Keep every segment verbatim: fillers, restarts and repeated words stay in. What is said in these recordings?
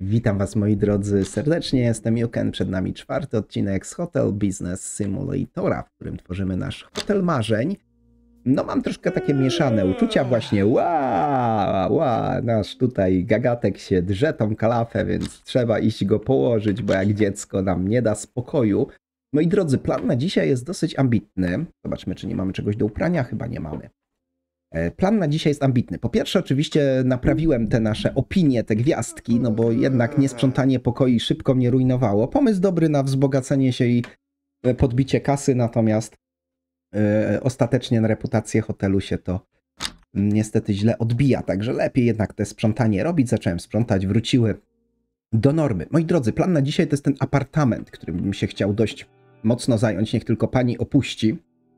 Witam Was, moi drodzy, serdecznie. Jestem Juken. Przed nami czwarty odcinek z Hotel Business Simulatora, w którym tworzymy nasz hotel marzeń. No, mam troszkę takie mieszane uczucia właśnie. Ła, ła, nasz tutaj gagatek się drze tą kalafę, więc trzeba iść go położyć, bo jak dziecko nam nie da spokoju. Moi drodzy, plan na dzisiaj jest dosyć ambitny. Zobaczmy, czy nie mamy czegoś do uprania. Chyba nie mamy. Plan na dzisiaj jest ambitny. Po pierwsze, oczywiście naprawiłem te nasze opinie, te gwiazdki, no bo jednak niesprzątanie pokoi szybko mnie rujnowało. Pomysł dobry na wzbogacenie się i podbicie kasy, natomiast yy, ostatecznie na reputację hotelu się to niestety źle odbija, także lepiej jednak te sprzątanie robić. Zacząłem sprzątać, wróciły do normy. Moi drodzy, plan na dzisiaj to jest ten apartament, którym bym się chciał dość mocno zająć, niech tylko pani opuści.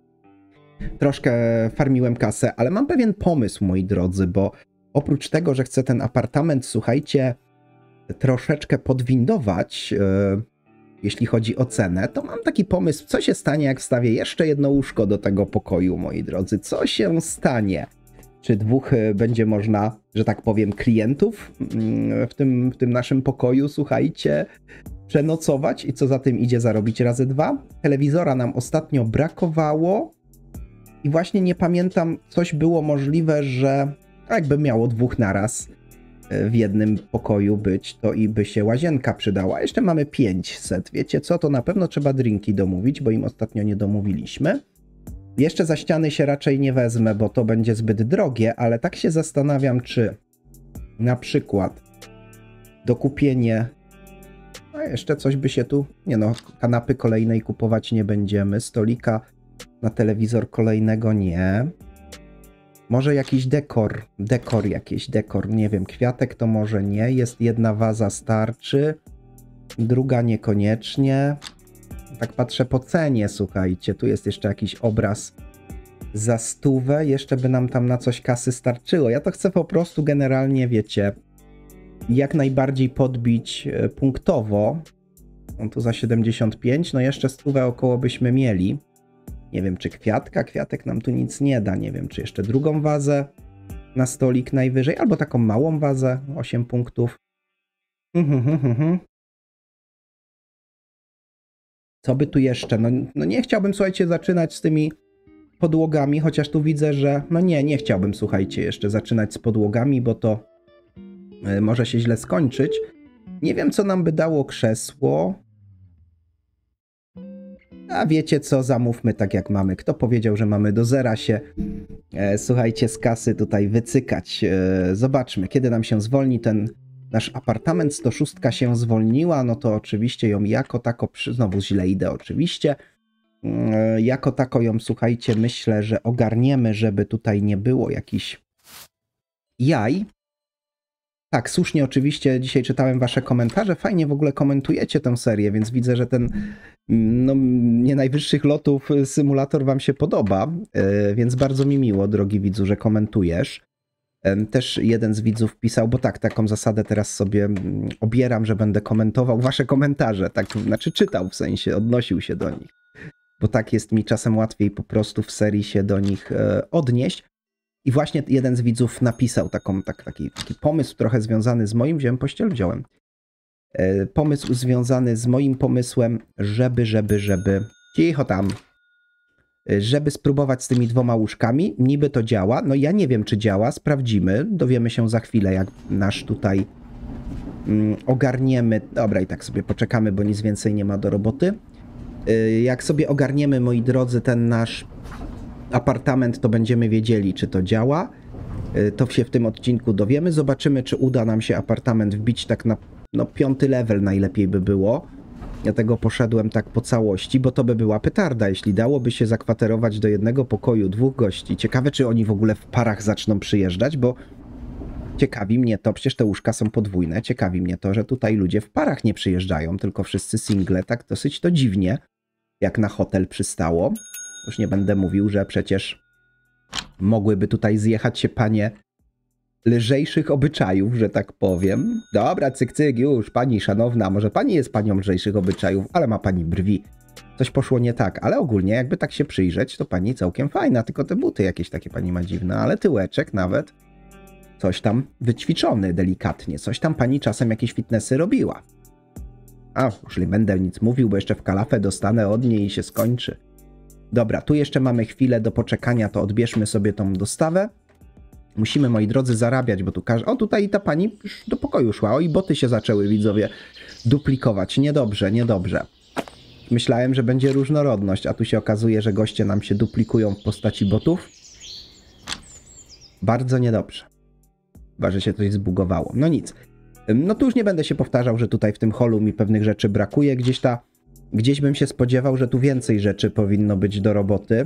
Troszkę farmiłem kasę, ale mam pewien pomysł, moi drodzy, bo oprócz tego, że chcę ten apartament, słuchajcie, troszeczkę podwindować, yy, jeśli chodzi o cenę, to mam taki pomysł, co się stanie, jak wstawię jeszcze jedno łóżko do tego pokoju, moi drodzy. Co się stanie? Czy dwóch yy, będzie można, że tak powiem, klientów yy, w tym, w tym naszym pokoju, słuchajcie, przenocować i co za tym idzie, zarobić razy dwa? Telewizora nam ostatnio brakowało. I właśnie nie pamiętam, coś było możliwe, że jakby miało dwóch naraz w jednym pokoju być, to i by się łazienka przydała. Jeszcze mamy pięćset. Wiecie co, to na pewno trzeba drinki domówić, bo im ostatnio nie domówiliśmy. Jeszcze za ściany się raczej nie wezmę, bo to będzie zbyt drogie, ale tak się zastanawiam, czy na przykład dokupienie... A jeszcze coś by się tu... Nie no, kanapy kolejnej kupować nie będziemy, stolika... Na telewizor kolejnego nie. Może jakiś dekor, dekor jakiś, dekor, nie wiem, kwiatek to może nie. Jest jedna waza, starczy, druga niekoniecznie. Tak patrzę po cenie, słuchajcie, tu jest jeszcze jakiś obraz za stówę, jeszcze by nam tam na coś kasy starczyło. Ja to chcę po prostu generalnie, wiecie, jak najbardziej podbić punktowo. On tu za siedemdziesiąt pięć, no jeszcze stówę około byśmy mieli. Nie wiem, czy kwiatka, kwiatek nam tu nic nie da, nie wiem, czy jeszcze drugą wazę na stolik najwyżej, albo taką małą wazę, osiem punktów. Co by tu jeszcze? No, no nie chciałbym, słuchajcie, zaczynać z tymi podłogami, chociaż tu widzę, że no nie, nie chciałbym, słuchajcie, jeszcze zaczynać z podłogami, bo to y, może się źle skończyć. Nie wiem, co nam by dało krzesło. A wiecie co, zamówmy tak jak mamy. Kto powiedział, że mamy do zera się, e, słuchajcie, z kasy tutaj wycykać. E, zobaczmy, kiedy nam się zwolni ten nasz apartament. sto sześć się zwolniła, no to oczywiście ją jako tako, przy... znowu źle idę oczywiście, e, jako tako ją, słuchajcie, myślę, że ogarniemy, żeby tutaj nie było jakichś jaj. Tak, słusznie oczywiście, dzisiaj czytałem wasze komentarze, fajnie w ogóle komentujecie tę serię, więc widzę, że ten no, nie najwyższych lotów symulator wam się podoba, yy, więc bardzo mi miło, drogi widzu, że komentujesz. Yy, też jeden z widzów pisał, bo tak, taką zasadę teraz sobie obieram, że będę komentował wasze komentarze, tak, znaczy czytał w sensie, odnosił się do nich, bo tak jest mi czasem łatwiej po prostu w serii się do nich yy, odnieść. I właśnie jeden z widzów napisał taką, tak, taki, taki pomysł trochę związany z moim, wziąłem pościel, wziąłem. E, pomysł związany z moim pomysłem, żeby, żeby, żeby, cicho tam, żeby spróbować z tymi dwoma łóżkami. Niby to działa, no ja nie wiem, czy działa, sprawdzimy, dowiemy się za chwilę, jak nasz tutaj mm, ogarniemy. Dobra, i tak sobie poczekamy, bo nic więcej nie ma do roboty. E, jak sobie ogarniemy, moi drodzy, ten nasz apartament, to będziemy wiedzieli, czy to działa. To się w tym odcinku dowiemy. Zobaczymy, czy uda nam się apartament wbić tak na no, piąty level najlepiej by było. Dlatego poszedłem tak po całości, bo to by była petarda, jeśli dałoby się zakwaterować do jednego pokoju dwóch gości. Ciekawe, czy oni w ogóle w parach zaczną przyjeżdżać, bo ciekawi mnie to, przecież te łóżka są podwójne, ciekawi mnie to, że tutaj ludzie w parach nie przyjeżdżają, tylko wszyscy single, tak dosyć to dziwnie, jak na hotel przystało. Już nie będę mówił, że przecież mogłyby tutaj zjechać się panie lżejszych obyczajów, że tak powiem. Dobra, cyk, cyk, już, pani szanowna, może pani jest panią lżejszych obyczajów, ale ma pani brwi. Coś poszło nie tak, ale ogólnie jakby tak się przyjrzeć, to pani całkiem fajna, tylko te buty jakieś takie pani ma dziwne, ale tyłeczek nawet coś tam wyćwiczony delikatnie. Coś tam pani czasem jakieś fitnessy robiła. A, już nie będę nic mówił, bo jeszcze w kalafę dostanę od niej i się skończy. Dobra, tu jeszcze mamy chwilę do poczekania, to odbierzmy sobie tą dostawę. Musimy, moi drodzy, zarabiać, bo tu każe... O, tutaj ta pani już do pokoju szła. O, i boty się zaczęły, widzowie, duplikować. Niedobrze, niedobrze. Myślałem, że będzie różnorodność, a tu się okazuje, że goście nam się duplikują w postaci botów. Bardzo niedobrze. Chyba, że się coś zbugowało. No nic. No tu już nie będę się powtarzał, że tutaj w tym holu mi pewnych rzeczy brakuje. Gdzieś ta... Gdzieś bym się spodziewał, że tu więcej rzeczy powinno być do roboty,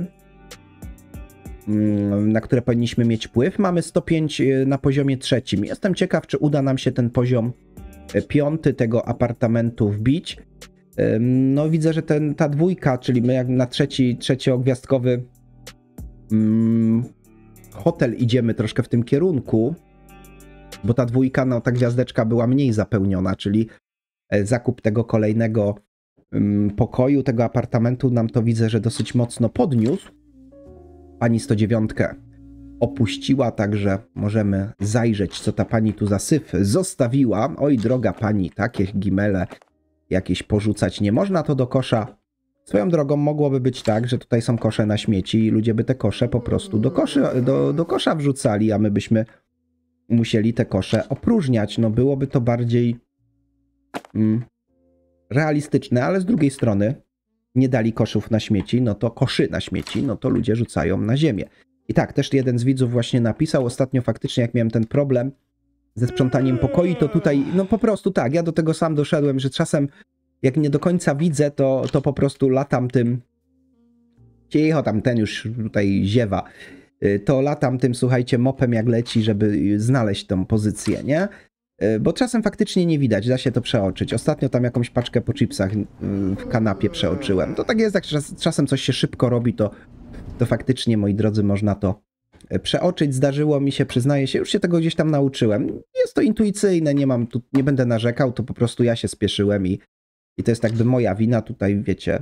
na które powinniśmy mieć wpływ. Mamy sto pięć na poziomie trzecim. Jestem ciekaw, czy uda nam się ten poziom piąty tego apartamentu wbić. No widzę, że ten, ta dwójka, czyli my jak na trzeci, trzeciogwiazdkowy hmm, hotel idziemy troszkę w tym kierunku, bo ta dwójka, no ta gwiazdeczka była mniej zapełniona, czyli zakup tego kolejnego hmm, pokoju, tego apartamentu nam to widzę, że dosyć mocno podniósł. Pani sto dziewięć opuściła, także możemy zajrzeć, co ta pani tu za syf zostawiła. Oj, droga pani, takie gimele jakieś porzucać nie można, to do kosza. Swoją drogą mogłoby być tak, że tutaj są kosze na śmieci i ludzie by te kosze po prostu do, koszy, do, do kosza wrzucali, a my byśmy musieli te kosze opróżniać. No byłoby to bardziej mm, realistyczne, ale z drugiej strony nie dali koszów na śmieci, no to koszy na śmieci, no to ludzie rzucają na ziemię. I tak, też jeden z widzów właśnie napisał ostatnio faktycznie, jak miałem ten problem ze sprzątaniem pokoi, to tutaj, no po prostu tak, ja do tego sam doszedłem, że czasem jak nie do końca widzę, to, to po prostu latam tym, cicho tam ten już tutaj ziewa, to latam tym, słuchajcie, mopem jak leci, żeby znaleźć tą pozycję, nie? Bo czasem faktycznie nie widać, da się to przeoczyć. Ostatnio tam jakąś paczkę po chipsach w kanapie przeoczyłem. To tak jest, jak czasem coś się szybko robi, to, to faktycznie, moi drodzy, można to przeoczyć. Zdarzyło mi się, przyznaję się, już się tego gdzieś tam nauczyłem. Jest to intuicyjne, nie mam tu, nie będę narzekał, to po prostu ja się spieszyłem i, i to jest jakby moja wina. Tutaj, wiecie,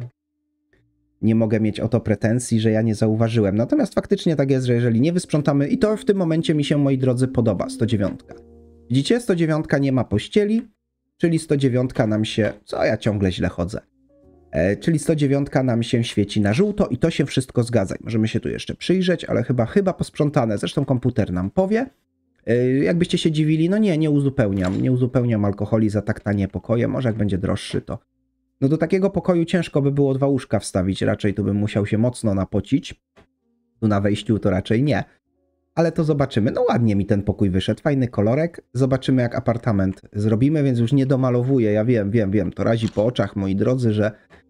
nie mogę mieć o to pretensji, że ja nie zauważyłem. Natomiast faktycznie tak jest, że jeżeli nie wysprzątamy, i to w tym momencie mi się, moi drodzy, podoba, sto dziewięć. Widzicie, sto dziewięć nie ma pościeli, czyli sto dziewięć nam się... Co, ja ciągle źle chodzę. E, czyli sto dziewięć nam się świeci na żółto i to się wszystko zgadza. Możemy się tu jeszcze przyjrzeć, ale chyba, chyba posprzątane. Zresztą komputer nam powie. E, jakbyście się dziwili, no nie, nie uzupełniam. Nie uzupełniam alkoholi za tak tanie pokoje. Może jak będzie droższy, to... No do takiego pokoju ciężko by było dwa łóżka wstawić. Raczej tu bym musiał się mocno napocić. Tu na wejściu to raczej nie. Ale to zobaczymy. No ładnie mi ten pokój wyszedł, fajny kolorek. Zobaczymy, jak apartament zrobimy, więc już nie domalowuję. Ja wiem, wiem, wiem, to razi po oczach, moi drodzy, że,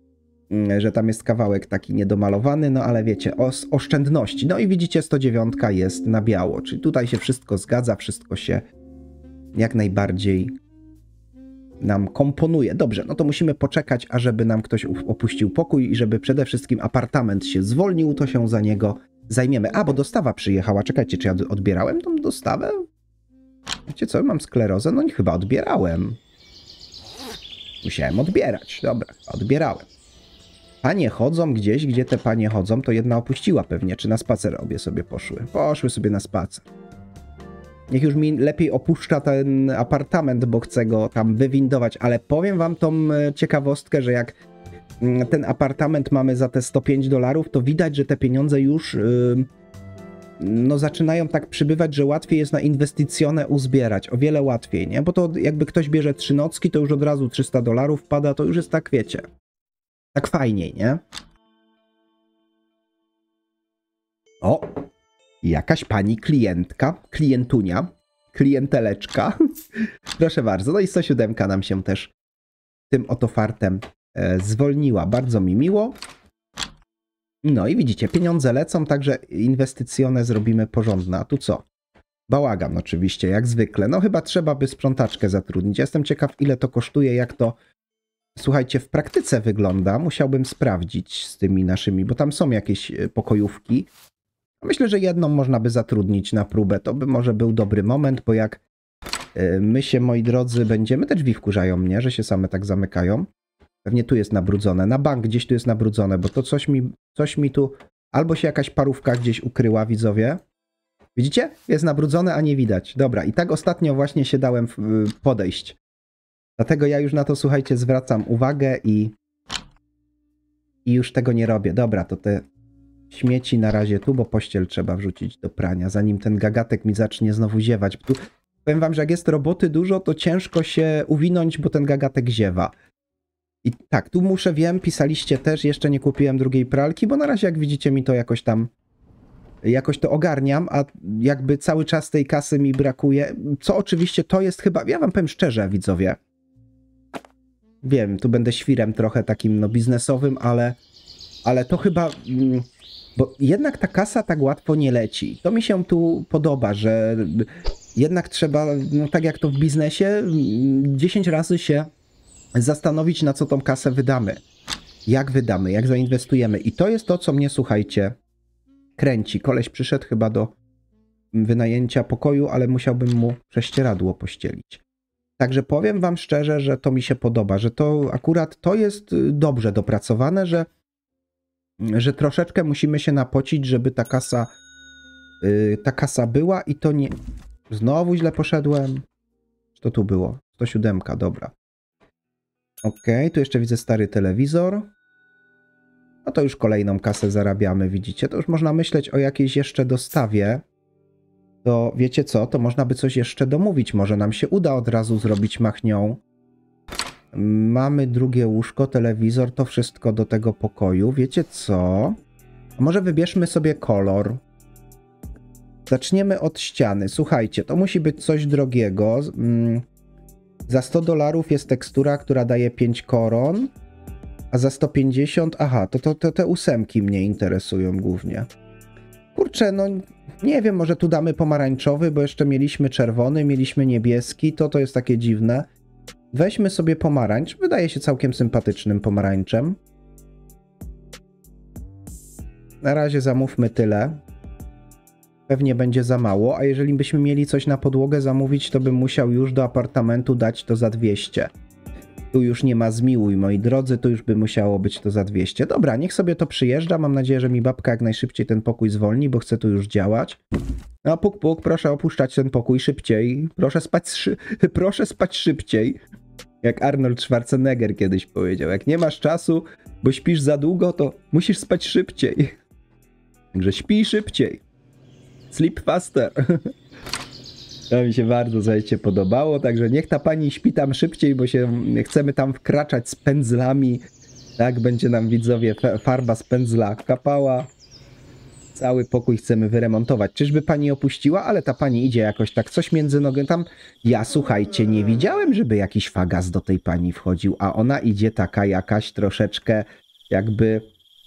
że tam jest kawałek taki niedomalowany, no ale wiecie, o oszczędności. No i widzicie, sto dziewięć jest na biało, czyli tutaj się wszystko zgadza, wszystko się jak najbardziej nam komponuje. Dobrze, no to musimy poczekać, ażeby nam ktoś opuścił pokój i żeby przede wszystkim apartament się zwolnił, to się za niego zajmiemy. A, bo dostawa przyjechała. Czekajcie, czy ja odbierałem tą dostawę? Wiecie co, mam sklerozę? No chyba odbierałem. Musiałem odbierać. Dobra, odbierałem. Panie chodzą gdzieś, gdzie te panie chodzą, to jedna opuściła pewnie. Czy na spacer obie sobie poszły? Poszły sobie na spacer. Niech już mi lepiej opuszcza ten apartament, bo chcę go tam wywindować. Ale powiem wam tą ciekawostkę, że jak ten apartament mamy za te sto pięć dolarów, to widać, że te pieniądze już yy, no zaczynają tak przybywać, że łatwiej jest na inwestycjone uzbierać. O wiele łatwiej, nie? Bo to jakby ktoś bierze trzy nocki, to już od razu trzysta dolarów pada, to już jest tak, wiecie, tak fajniej, nie? O! Jakaś pani klientka, klientunia, klienteleczka. Proszę bardzo. No i sto siedem nam się też tym oto fartem zwolniła. Bardzo mi miło. No i widzicie, pieniądze lecą, także inwestycjone zrobimy porządne. A tu co? Bałagan oczywiście, jak zwykle. No chyba trzeba by sprzątaczkę zatrudnić. Jestem ciekaw, ile to kosztuje, jak to, słuchajcie, w praktyce wygląda. Musiałbym sprawdzić z tymi naszymi, bo tam są jakieś pokojówki. Myślę, że jedną można by zatrudnić na próbę. To by może był dobry moment, bo jak my się, moi drodzy, będziemy... Te drzwi wkurzają mnie, że się same tak zamykają. Pewnie tu jest nabrudzone. Na bank gdzieś tu jest nabrudzone, bo to coś mi, coś mi tu... Albo się jakaś parówka gdzieś ukryła, widzowie. Widzicie? Jest nabrudzone, a nie widać. Dobra, i tak ostatnio właśnie się dałem podejść. Dlatego ja już na to, słuchajcie, zwracam uwagę i, i już tego nie robię. Dobra, to te śmieci na razie tu, bo pościel trzeba wrzucić do prania, zanim ten gagatek mi zacznie znowu ziewać. Tu, powiem wam, że jak jest roboty dużo, to ciężko się uwinąć, bo ten gagatek ziewa. I tak, tu muszę, wiem, pisaliście też, jeszcze nie kupiłem drugiej pralki, bo na razie jak widzicie mi to jakoś tam, jakoś to ogarniam, a jakby cały czas tej kasy mi brakuje, co oczywiście to jest chyba, ja wam powiem szczerze, widzowie, wiem, tu będę świrem trochę takim no biznesowym, ale, ale to chyba, bo jednak ta kasa tak łatwo nie leci. To mi się tu podoba, że jednak trzeba, no tak jak to w biznesie, dziesięć razy się zastanowić, na co tą kasę wydamy. Jak wydamy, jak zainwestujemy. I to jest to, co mnie, słuchajcie, kręci. Koleś przyszedł chyba do wynajęcia pokoju, ale musiałbym mu prześcieradło pościelić. Także powiem wam szczerze, że to mi się podoba, że to akurat to jest dobrze dopracowane, że, że troszeczkę musimy się napocić, żeby ta kasa, yy, ta kasa była i to nie... Znowu źle poszedłem. Co to tu było? sto siedem, dobra. Okej, tu jeszcze widzę stary telewizor. No to już kolejną kasę zarabiamy, widzicie? To już można myśleć o jakiejś jeszcze dostawie. To wiecie co? To można by coś jeszcze domówić. Może nam się uda od razu zrobić machnią. Mamy drugie łóżko, telewizor, to wszystko do tego pokoju. Wiecie co? A może wybierzmy sobie kolor. Zaczniemy od ściany. Słuchajcie, to musi być coś drogiego. Mm. Za sto dolarów jest tekstura, która daje pięć koron, a za sto pięćdziesiąt, aha, to, to, to te ósemki mnie interesują głównie. Kurczę, no nie wiem, może tu damy pomarańczowy, bo jeszcze mieliśmy czerwony, mieliśmy niebieski, to to jest takie dziwne. Weźmy sobie pomarańcz, wydaje się całkiem sympatycznym pomarańczem. Na razie zamówmy tyle. Pewnie będzie za mało, a jeżeli byśmy mieli coś na podłogę zamówić, to bym musiał już do apartamentu dać to za dwieście. Tu już nie ma zmiłuj, moi drodzy, tu już by musiało być to za dwieście. Dobra, niech sobie to przyjeżdża, mam nadzieję, że mi babka jak najszybciej ten pokój zwolni, bo chcę tu już działać. No puk puk, proszę opuszczać ten pokój szybciej, proszę spać, szy proszę spać szybciej. Jak Arnold Schwarzenegger kiedyś powiedział, jak nie masz czasu, bo śpisz za długo, to musisz spać szybciej. Także śpij szybciej. Sleep faster. To mi się bardzo, słuchajcie, podobało, także niech ta pani śpi tam szybciej, bo się chcemy tam wkraczać z pędzlami. Tak, będzie nam, widzowie, farba z pędzla kapała. Cały pokój chcemy wyremontować. Czyżby pani opuściła? Ale ta pani idzie jakoś tak, coś między nogą tam. Ja, słuchajcie, nie widziałem, żeby jakiś fagas do tej pani wchodził, a ona idzie taka jakaś troszeczkę jakby...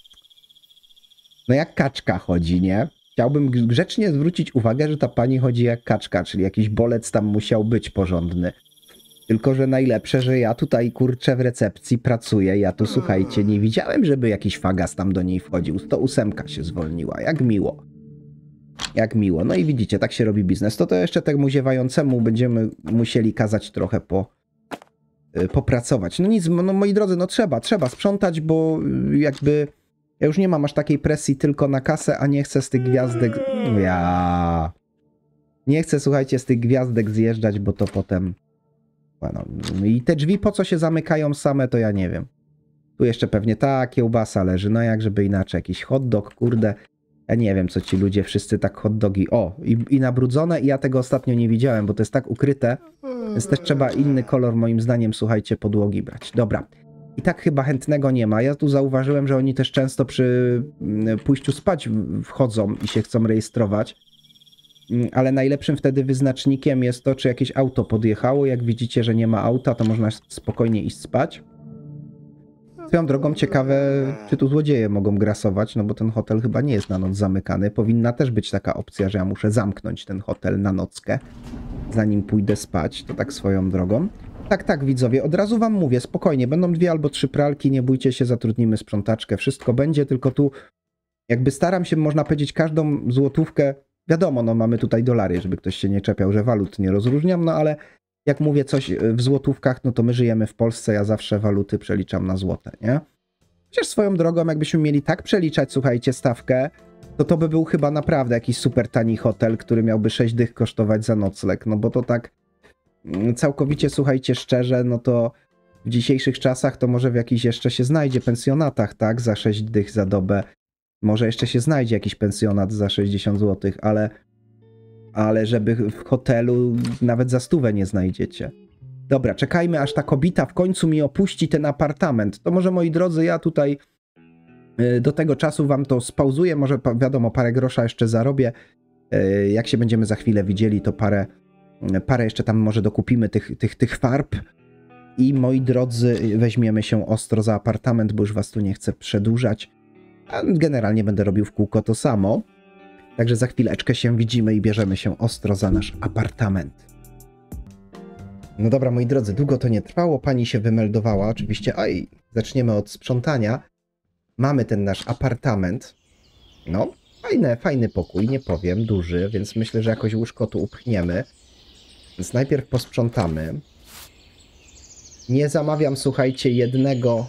No jak kaczka chodzi, nie? Chciałbym grzecznie zwrócić uwagę, że ta pani chodzi jak kaczka, czyli jakiś bolec tam musiał być porządny. Tylko że najlepsze, że ja tutaj, kurczę, w recepcji pracuję. Ja tu, słuchajcie, nie widziałem, żeby jakiś fagas tam do niej wchodził. sto osiem się zwolniła. Jak miło. Jak miło. No i widzicie, tak się robi biznes. To to jeszcze temu ziewającemu będziemy musieli kazać trochę po, yy, popracować. No nic, no moi drodzy, no trzeba, trzeba sprzątać, bo jakby... Ja już nie mam aż takiej presji tylko na kasę, a nie chcę z tych gwiazdek... Ja... Nie chcę, słuchajcie, z tych gwiazdek zjeżdżać, bo to potem... No, i te drzwi po co się zamykają same, to ja nie wiem. Tu jeszcze pewnie ta kiełbasa leży, no jak żeby inaczej. Jakiś hot dog, kurde. Ja nie wiem, co ci ludzie wszyscy tak hot dogi... O, i, i nabrudzone i ja tego ostatnio nie widziałem, bo to jest tak ukryte. Więc też trzeba inny kolor, moim zdaniem, słuchajcie, podłogi brać. Dobra. I tak chyba chętnego nie ma. Ja tu zauważyłem, że oni też często przy pójściu spać wchodzą i się chcą rejestrować. Ale najlepszym wtedy wyznacznikiem jest to, czy jakieś auto podjechało. Jak widzicie, że nie ma auta, to można spokojnie iść spać. Swoją drogą ciekawe, czy tu złodzieje mogą grasować, no bo ten hotel chyba nie jest na noc zamykany. Powinna też być taka opcja, że ja muszę zamknąć ten hotel na nockę, zanim pójdę spać. To tak swoją drogą. Tak, tak, widzowie, od razu wam mówię, spokojnie, będą dwie albo trzy pralki, nie bójcie się, zatrudnimy sprzątaczkę, wszystko będzie, tylko tu jakby staram się, można powiedzieć, każdą złotówkę, wiadomo, no mamy tutaj dolary, żeby ktoś się nie czepiał, że walut nie rozróżniam, no ale jak mówię coś w złotówkach, no to my żyjemy w Polsce, ja zawsze waluty przeliczam na złote, nie? Chociaż swoją drogą, jakbyśmy mieli tak przeliczać, słuchajcie, stawkę, to to by był chyba naprawdę jakiś super tani hotel, który miałby sześć dych kosztować za nocleg, no bo to tak całkowicie, słuchajcie, szczerze, no to w dzisiejszych czasach to może w jakichś jeszcze się znajdzie pensjonatach, tak, za sześć dych za dobę, może jeszcze się znajdzie jakiś pensjonat za sześćdziesiąt złotych, ale, ale żeby w hotelu nawet za stówę nie znajdziecie. Dobra, czekajmy, aż ta kobieta w końcu mi opuści ten apartament. To może, moi drodzy, ja tutaj do tego czasu wam to spauzuję, może wiadomo, parę grosza jeszcze zarobię. Jak się będziemy za chwilę widzieli, to parę, parę jeszcze tam może dokupimy tych, tych, tych farb. I moi drodzy, weźmiemy się ostro za apartament, bo już was tu nie chcę przedłużać. A generalnie będę robił w kółko to samo. Także za chwileczkę się widzimy i bierzemy się ostro za nasz apartament. No dobra, moi drodzy, długo to nie trwało. Pani się wymeldowała. Oczywiście, oj, zaczniemy od sprzątania. Mamy ten nasz apartament. No, fajny, fajny pokój, nie powiem, duży, więc myślę, że jakoś łóżko tu upchniemy. Więc najpierw posprzątamy. Nie zamawiam, słuchajcie, jednego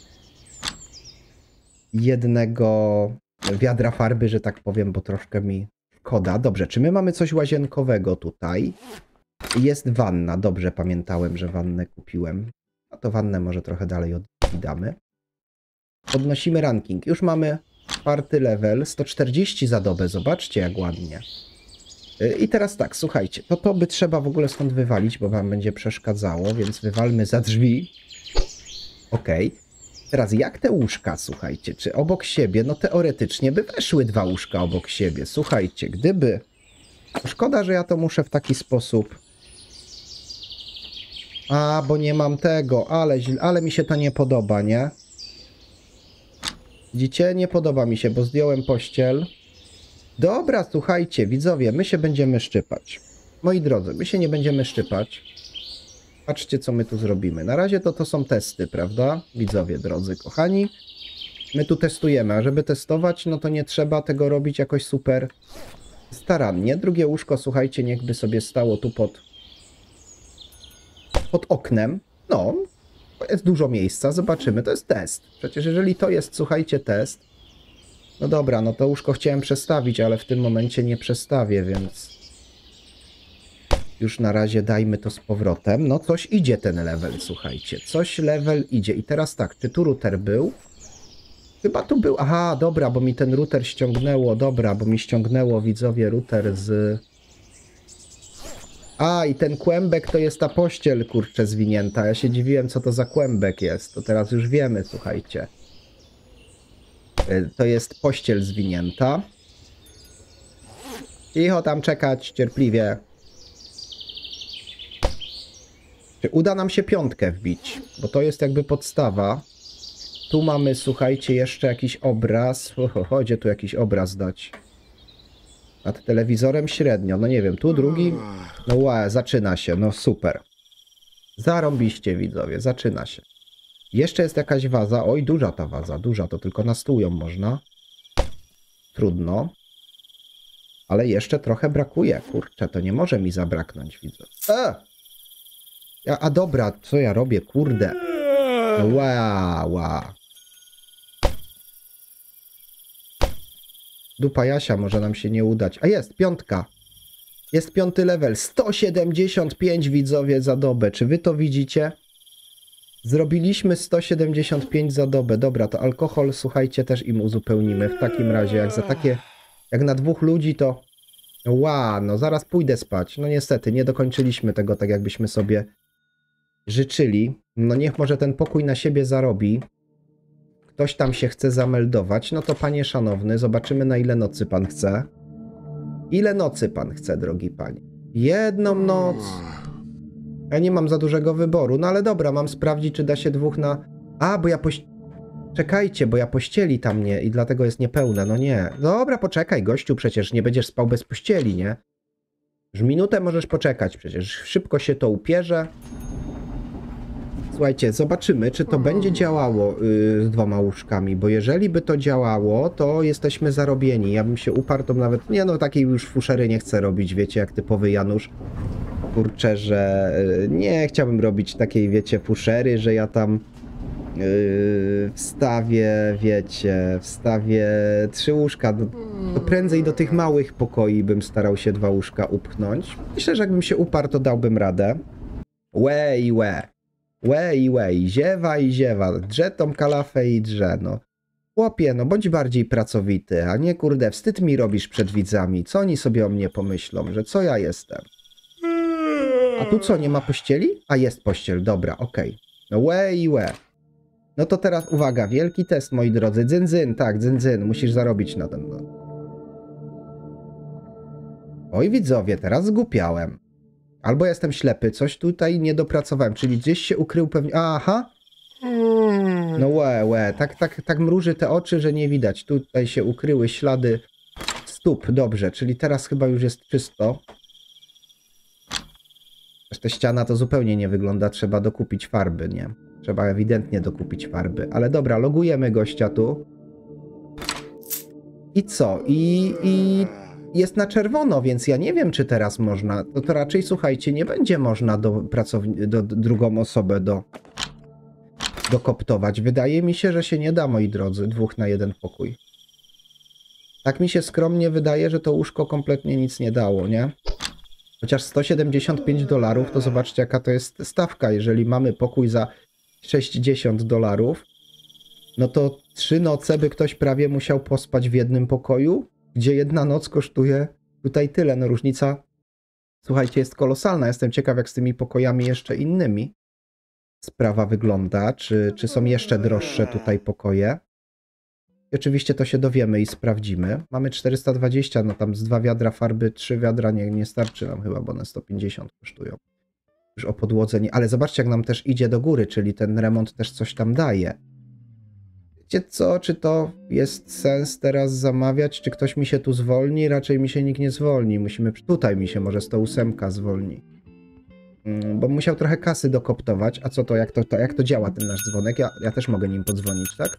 jednego wiadra farby, że tak powiem, bo troszkę mi szkoda. Dobrze, czy my mamy coś łazienkowego tutaj? Jest wanna, dobrze pamiętałem, że wannę kupiłem. No to wannę może trochę dalej oddamy. Podnosimy ranking. Już mamy czwarty level, sto czterdzieści za dobę, zobaczcie jak ładnie. I teraz tak, słuchajcie, to to by trzeba w ogóle stąd wywalić, bo wam będzie przeszkadzało, więc wywalmy za drzwi. Okej. Okay. Teraz jak te łóżka, słuchajcie, czy obok siebie, no teoretycznie by weszły dwa łóżka obok siebie. Słuchajcie, gdyby... Szkoda, że ja to muszę w taki sposób... A, bo nie mam tego, ale, źle, ale mi się to nie podoba, nie? Widzicie? Nie podoba mi się, bo zdjąłem pościel. Dobra, słuchajcie, widzowie, my się będziemy szczypać. Moi drodzy, my się nie będziemy szczypać. Patrzcie, co my tu zrobimy. Na razie to to są testy, prawda? Widzowie, drodzy, kochani. My tu testujemy, a żeby testować, no to nie trzeba tego robić jakoś super starannie. Drugie łóżko, słuchajcie, niechby sobie stało tu pod, pod oknem. No, jest dużo miejsca, zobaczymy, to jest test. Przecież jeżeli to jest, słuchajcie, test, no dobra, no to łóżko chciałem przestawić, ale w tym momencie nie przestawię, więc już na razie dajmy to z powrotem. No coś idzie ten level, słuchajcie, coś level idzie. I teraz tak, czy tu router był? Chyba tu był, aha, dobra, bo mi ten router ściągnęło, dobra, bo mi ściągnęło, widzowie, router z... A, i ten kłębek to jest ta pościel, kurczę, zwinięta. Ja się dziwiłem, co to za kłębek jest. To teraz już wiemy, słuchajcie. To jest pościel zwinięta. Cicho tam czekać, cierpliwie. Czy uda nam się piątkę wbić? Bo to jest jakby podstawa. Tu mamy, słuchajcie, jeszcze jakiś obraz. Oho, gdzie tu jakiś obraz dać? Nad telewizorem średnio, no nie wiem, tu drugi, no ła, zaczyna się, no super. Zarąbiście, widzowie, zaczyna się. Jeszcze jest jakaś waza, oj, duża ta waza, duża, to tylko na stół ją można. Trudno. Ale jeszcze trochę brakuje, kurczę, to nie może mi zabraknąć, widzę. E! Ja, a dobra, co ja robię, kurde. Ła, ła. Dupa Jasia, może nam się nie udać. A jest, piątka. Jest piąty level. sto siedemdziesiąt pięć, widzowie, za dobę. Czy wy to widzicie? Zrobiliśmy sto siedemdziesiąt pięć za dobę. Dobra, to alkohol, słuchajcie, też im uzupełnimy. W takim razie, jak za takie... Jak na dwóch ludzi, to... Ła, no zaraz pójdę spać. No niestety, nie dokończyliśmy tego tak, jakbyśmy sobie życzyli. No niech może ten pokój na siebie zarobi. Ktoś tam się chce zameldować, no to panie szanowny, zobaczymy na ile nocy pan chce. Ile nocy pan chce, drogi panie? Jedną noc. Ja nie mam za dużego wyboru, no ale dobra, mam sprawdzić, czy da się dwóch na... A, bo ja poś... Czekajcie, bo ja pościeli tam nie i dlatego jest niepełne, no nie. Dobra, poczekaj, gościu, przecież nie będziesz spał bez pościeli, nie? Już minutę możesz poczekać, przecież szybko się to upierze. Słuchajcie, zobaczymy, czy to będzie działało yy, z dwoma łóżkami, bo jeżeli by to działało, to jesteśmy zarobieni. Ja bym się uparł, to nawet, nie no, takiej już fuszery nie chcę robić, wiecie, jak typowy Janusz. Kurczę, że yy, nie chciałbym robić takiej, wiecie, fuszery, że ja tam Yy, wstawię, wiecie, wstawię trzy łóżka. No, to prędzej do tych małych pokoi bym starał się dwa łóżka upchnąć. Myślę, że jakbym się uparł, to dałbym radę. Łe i łe. Łe i łe. I ziewa i ziewa. Drze tą kalafę i drze, no. Chłopie, no bądź bardziej pracowity, a nie kurde, wstyd mi robisz przed widzami. Co oni sobie o mnie pomyślą, że co ja jestem? A tu co, nie ma pościeli? A jest pościel, dobra, okej. Okay. No łe i łe. No to teraz uwaga, wielki test, moi drodzy. Dzyn, dzyn, tak, dzyn, dzyn. Musisz zarobić na ten. No. Oj, widzowie, teraz zgłupiałem. Albo jestem ślepy, coś tutaj nie dopracowałem, czyli gdzieś się ukrył pewnie... Aha! No łe, łe, tak, tak, tak mruży te oczy, że nie widać. Tutaj się ukryły ślady stóp, dobrze, czyli teraz chyba już jest czysto. Ta ściana to zupełnie nie wygląda, trzeba dokupić farby, nie? Trzeba ewidentnie dokupić farby. Ale dobra, logujemy gościa tu. I co? I, i jest na czerwono, więc ja nie wiem, czy teraz można. To, to raczej, słuchajcie, nie będzie można do, pracowni- do, do drugą osobę do, dokoptować. Wydaje mi się, że się nie da, moi drodzy, dwóch na jeden pokój. Tak mi się skromnie wydaje, że to łóżko kompletnie nic nie dało, nie? Chociaż sto siedemdziesiąt pięć dolarów, to zobaczcie, jaka to jest stawka. Jeżeli mamy pokój za sześćdziesiąt dolarów, no to trzy noce by ktoś prawie musiał pospać w jednym pokoju, gdzie jedna noc kosztuje tutaj tyle. No różnica, słuchajcie, jest kolosalna. Jestem ciekaw, jak z tymi pokojami jeszcze innymi sprawa wygląda. Czy, czy są jeszcze droższe tutaj pokoje? I oczywiście to się dowiemy i sprawdzimy. Mamy czterysta dwadzieścia, no tam z dwa wiadra farby, trzy wiadra nie, nie starczy nam chyba, bo one sto pięćdziesiąt kosztują. Już o podłodze nie, ale zobaczcie, jak nam też idzie do góry, czyli ten remont też coś tam daje. Wiecie co, czy to jest sens teraz zamawiać, czy ktoś mi się tu zwolni? Raczej mi się nikt nie zwolni, musimy, tutaj mi się może sto osiem zwolni. Hmm, bo musiał trochę kasy dokoptować, a co to, jak to, to, jak to działa ten nasz dzwonek? Ja, ja też mogę nim podzwonić, tak?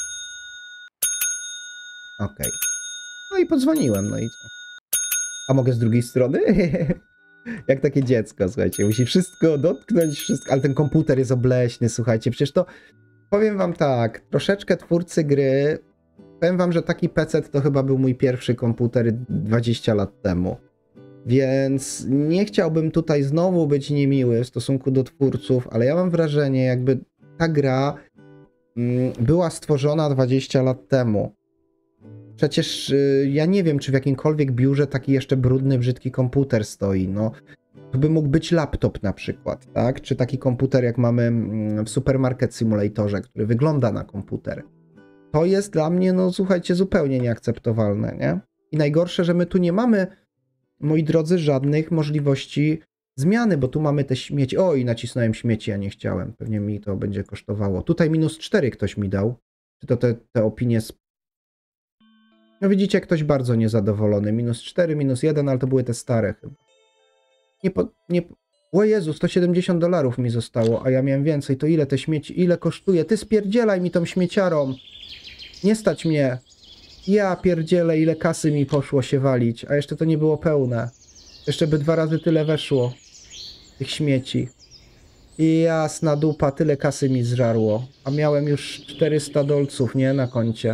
Okej. Okay. No i podzwoniłem, no i co? A mogę z drugiej strony? Jak takie dziecko, słuchajcie, musi wszystko dotknąć, wszystko, ale ten komputer jest obleśny, słuchajcie, przecież to, powiem wam tak, troszeczkę twórcy gry, powiem wam, że taki P C to chyba był mój pierwszy komputer dwadzieścia lat temu, więc nie chciałbym tutaj znowu być niemiły w stosunku do twórców, ale ja mam wrażenie, jakby ta gra mm, była stworzona dwadzieścia lat temu. Przecież y, ja nie wiem, czy w jakimkolwiek biurze taki jeszcze brudny, brzydki komputer stoi, no. To by mógł być laptop na przykład, tak? Czy taki komputer, jak mamy w Supermarket Simulatorze, który wygląda na komputer. To jest dla mnie, no słuchajcie, zupełnie nieakceptowalne, nie? I najgorsze, że my tu nie mamy, moi drodzy, żadnych możliwości zmiany, bo tu mamy te śmieci. Oj, nacisnąłem śmieci, ja nie chciałem. Pewnie mi to będzie kosztowało. Tutaj minus cztery ktoś mi dał. Czy to te, te opinie z... No widzicie, ktoś bardzo niezadowolony. Minus cztery, minus jeden, ale to były te stare chyba. Nie po... Nie... O Jezu, sto siedemdziesiąt dolarów mi zostało, a ja miałem więcej. To ile te śmieci, ile kosztuje? Ty spierdzielaj mi tą śmieciarą. Nie stać mnie. Ja pierdzielę, ile kasy mi poszło się walić, a jeszcze to nie było pełne. Jeszcze by dwa razy tyle weszło tych śmieci. I jasna dupa, tyle kasy mi zżarło. A miałem już czterysta dolców, nie? Na koncie.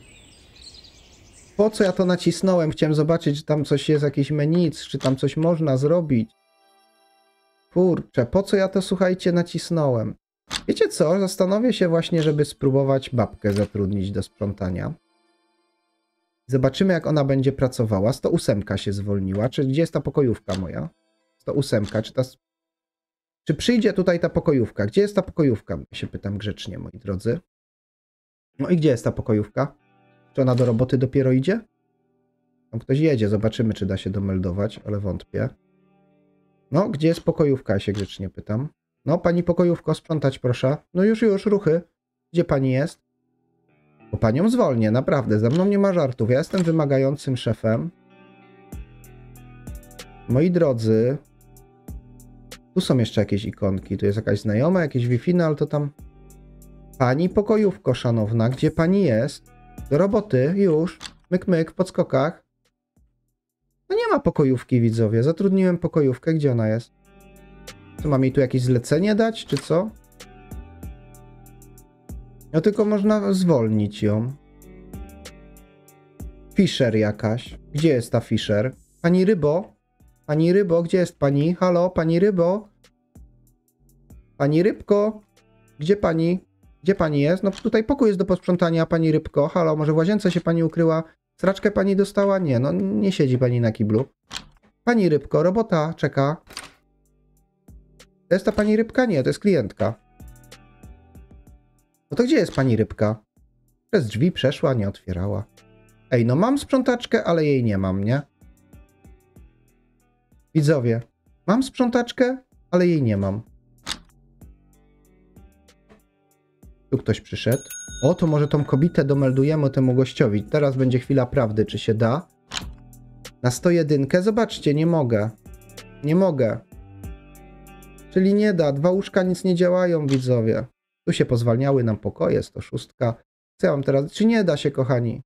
Po co ja to nacisnąłem? Chciałem zobaczyć, czy tam coś jest, jakieś menu, czy tam coś można zrobić. Kurczę, po co ja to, słuchajcie, nacisnąłem? Wiecie co? Zastanowię się właśnie, żeby spróbować babkę zatrudnić do sprzątania. Zobaczymy, jak ona będzie pracowała. sto osiem się zwolniła. Czy gdzie jest ta pokojówka moja? sto osiem. Czy ta... Czy przyjdzie tutaj ta pokojówka? Gdzie jest ta pokojówka? Się pytam grzecznie, moi drodzy. No i gdzie jest ta pokojówka? Czy ona do roboty dopiero idzie? Tam ktoś jedzie. Zobaczymy, czy da się domeldować, ale wątpię. No, gdzie jest pokojówka? Ja się grzecznie pytam. No, pani pokojówko, sprzątać proszę. No już, już, ruchy. Gdzie pani jest? Bo panią zwolnię, naprawdę. Ze mną nie ma żartów. Ja jestem wymagającym szefem. Moi drodzy, tu są jeszcze jakieś ikonki. Tu jest jakaś znajoma, jakieś Wi-Fi, no ale to tam... Pani pokojówko, szanowna, gdzie pani jest? Do roboty, już. Myk, myk, w podskokach. No nie ma pokojówki, widzowie. Zatrudniłem pokojówkę. Gdzie ona jest? Co, mam jej tu jakieś zlecenie dać, czy co? No tylko można zwolnić ją. Fisher jakaś. Gdzie jest ta Fisher? Pani Rybo? Pani Rybo, gdzie jest pani? Halo, pani Rybo? Pani Rybko? Gdzie pani? Gdzie pani jest? No tutaj pokój jest do posprzątania, pani Rybko. Halo, może w łazience się pani ukryła? Sraczkę pani dostała? Nie, no nie siedzi pani na kiblu. Pani Rybko, robota czeka. To jest ta pani Rybka? Nie, to jest klientka. No to gdzie jest pani Rybka? Przez drzwi przeszła, nie otwierała. Ej, no mam sprzątaczkę, ale jej nie mam, nie? Widzowie, mam sprzątaczkę, ale jej nie mam. Tu ktoś przyszedł. O, to może tą kobietę domeldujemy temu gościowi. Teraz będzie chwila prawdy, czy się da. Na sto jeden. Zobaczcie, nie mogę. Nie mogę. Czyli nie da. Dwa łóżka nic nie działają, widzowie. Tu się pozwalniały nam pokoje, sto sześć. Co ja mam teraz? Czy nie da się, kochani?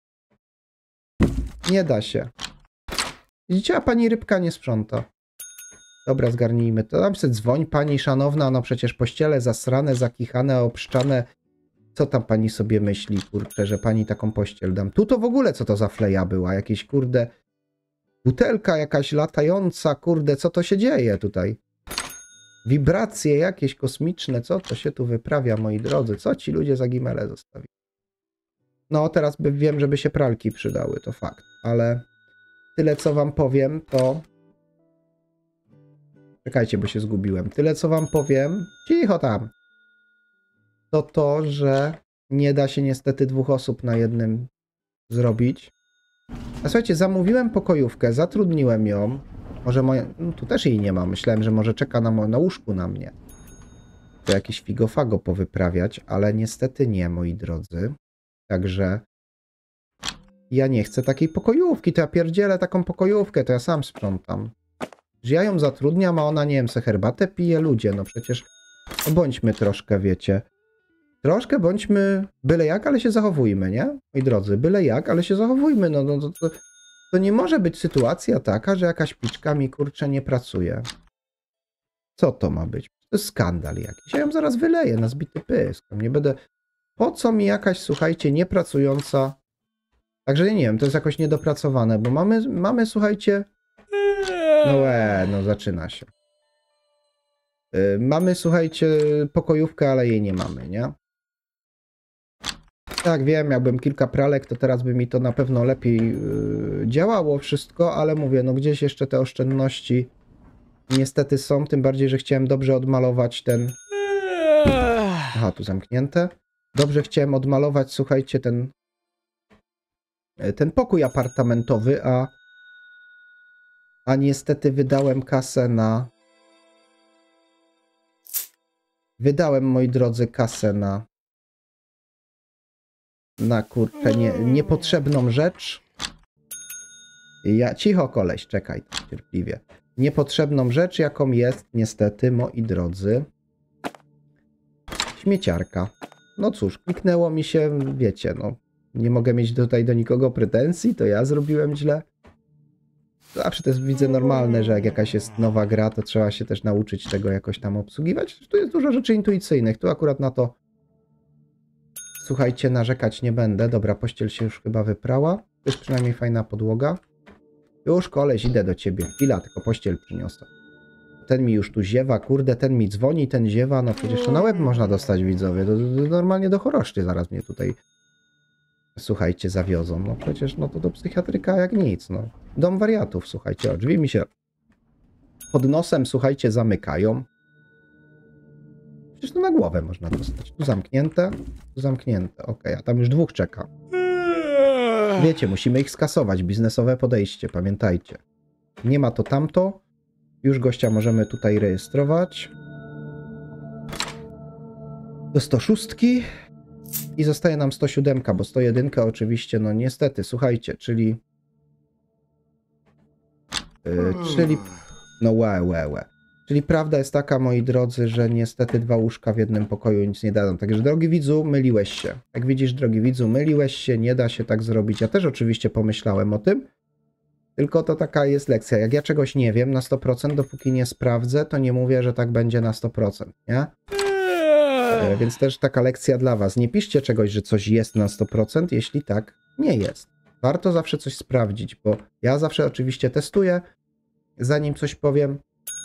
Nie da się. Widzicie, a pani Rybka nie sprząta. Dobra, zgarnijmy to. Tam se dzwoń, pani szanowna, no przecież pościele zasrane, zakichane, obszczane. Co tam pani sobie myśli, kurczę, że pani taką pościel dam? Tu to w ogóle co to za fleja była? Jakieś, kurde, butelka jakaś latająca, kurde, co to się dzieje tutaj? Wibracje jakieś kosmiczne, co to się tu wyprawia, moi drodzy? Co ci ludzie za gimele zostawili? No, teraz by, wiem, żeby się pralki przydały, to fakt, ale tyle, co wam powiem, to... Czekajcie, bo się zgubiłem. Tyle, co wam powiem, cicho tam, to to, że nie da się niestety dwóch osób na jednym zrobić. A słuchajcie, zamówiłem pokojówkę, zatrudniłem ją. Może moje... No, tu też jej nie ma. Myślałem, że może czeka na, mo... na łóżku na mnie. To jakieś figofago powyprawiać, ale niestety nie, moi drodzy. Także ja nie chcę takiej pokojówki, to ja pierdzielę taką pokojówkę, to ja sam sprzątam. Że ja ją zatrudniam, a ona, nie wiem, se herbatę pije, ludzie, no przecież no bądźmy troszkę, wiecie, troszkę bądźmy byle jak, ale się zachowujmy, nie? Moi drodzy, byle jak, ale się zachowujmy, no, no to, to, to nie może być sytuacja taka, że jakaś piczka mi, kurczę, nie pracuje. Co to ma być? To jest skandal jakiś, ja ją zaraz wyleję na zbity pysk, nie będę... Po co mi jakaś, słuchajcie, niepracująca... Także nie wiem, to jest jakoś niedopracowane, bo mamy, mamy słuchajcie... No e, no zaczyna się. Yy, mamy, słuchajcie, pokojówkę, ale jej nie mamy, nie? Tak, wiem, jakbym kilka pralek, to teraz by mi to na pewno lepiej yy, działało wszystko, ale mówię, no gdzieś jeszcze te oszczędności niestety są, tym bardziej, że chciałem dobrze odmalować ten... Aha, tu zamknięte. Dobrze chciałem odmalować, słuchajcie, ten ten pokój apartamentowy, a a niestety wydałem kasę na wydałem, moi drodzy, kasę na na kurczę nie, niepotrzebną rzecz. Ja, cicho koleś, czekaj cierpliwie. Niepotrzebną rzecz, jaką jest niestety, moi drodzy, śmieciarka. No cóż, kliknęło mi się, wiecie, no nie mogę mieć tutaj do nikogo pretensji, to ja zrobiłem źle. Zawsze to jest, widzę, normalne, że jak jakaś jest nowa gra, to trzeba się też nauczyć tego jakoś tam obsługiwać. Tu jest dużo rzeczy intuicyjnych, tu akurat na to, słuchajcie, narzekać nie będę. Dobra, pościel się już chyba wyprała. To jest przynajmniej fajna podłoga. Już koleś, idę do ciebie. Chwila, tylko pościel przyniosę. Ten mi już tu ziewa, kurde, ten mi dzwoni, ten ziewa, no przecież to na łeb można dostać, widzowie. To, to, to normalnie do choroszczy zaraz mnie tutaj, słuchajcie, zawiozą. No przecież, no to do psychiatryka jak nic, no. Dom wariatów, słuchajcie, o, drzwi mi się pod nosem, słuchajcie, zamykają. Przecież to na głowę można dostać. Tu zamknięte, tu zamknięte, okej, okay, a tam już dwóch czeka. Wiecie, musimy ich skasować, biznesowe podejście, pamiętajcie. Nie ma to tamto, już gościa możemy tutaj rejestrować. Do sto sześć i zostaje nam sto siedem, bo sto jeden oczywiście, no niestety, słuchajcie, czyli... Yy, czyli... No łe, łe, łe. Czyli prawda jest taka, moi drodzy, że niestety dwa łóżka w jednym pokoju nic nie dadzą. Także, drogi widzu, myliłeś się. Jak widzisz, drogi widzu, myliłeś się, nie da się tak zrobić. Ja też oczywiście pomyślałem o tym, tylko to taka jest lekcja. Jak ja czegoś nie wiem na sto procent, dopóki nie sprawdzę, to nie mówię, że tak będzie na sto procent, nie? E, więc też taka lekcja dla was. Nie piszcie czegoś, że coś jest na sto procent, jeśli tak nie jest. Warto zawsze coś sprawdzić, bo ja zawsze oczywiście testuję, zanim coś powiem.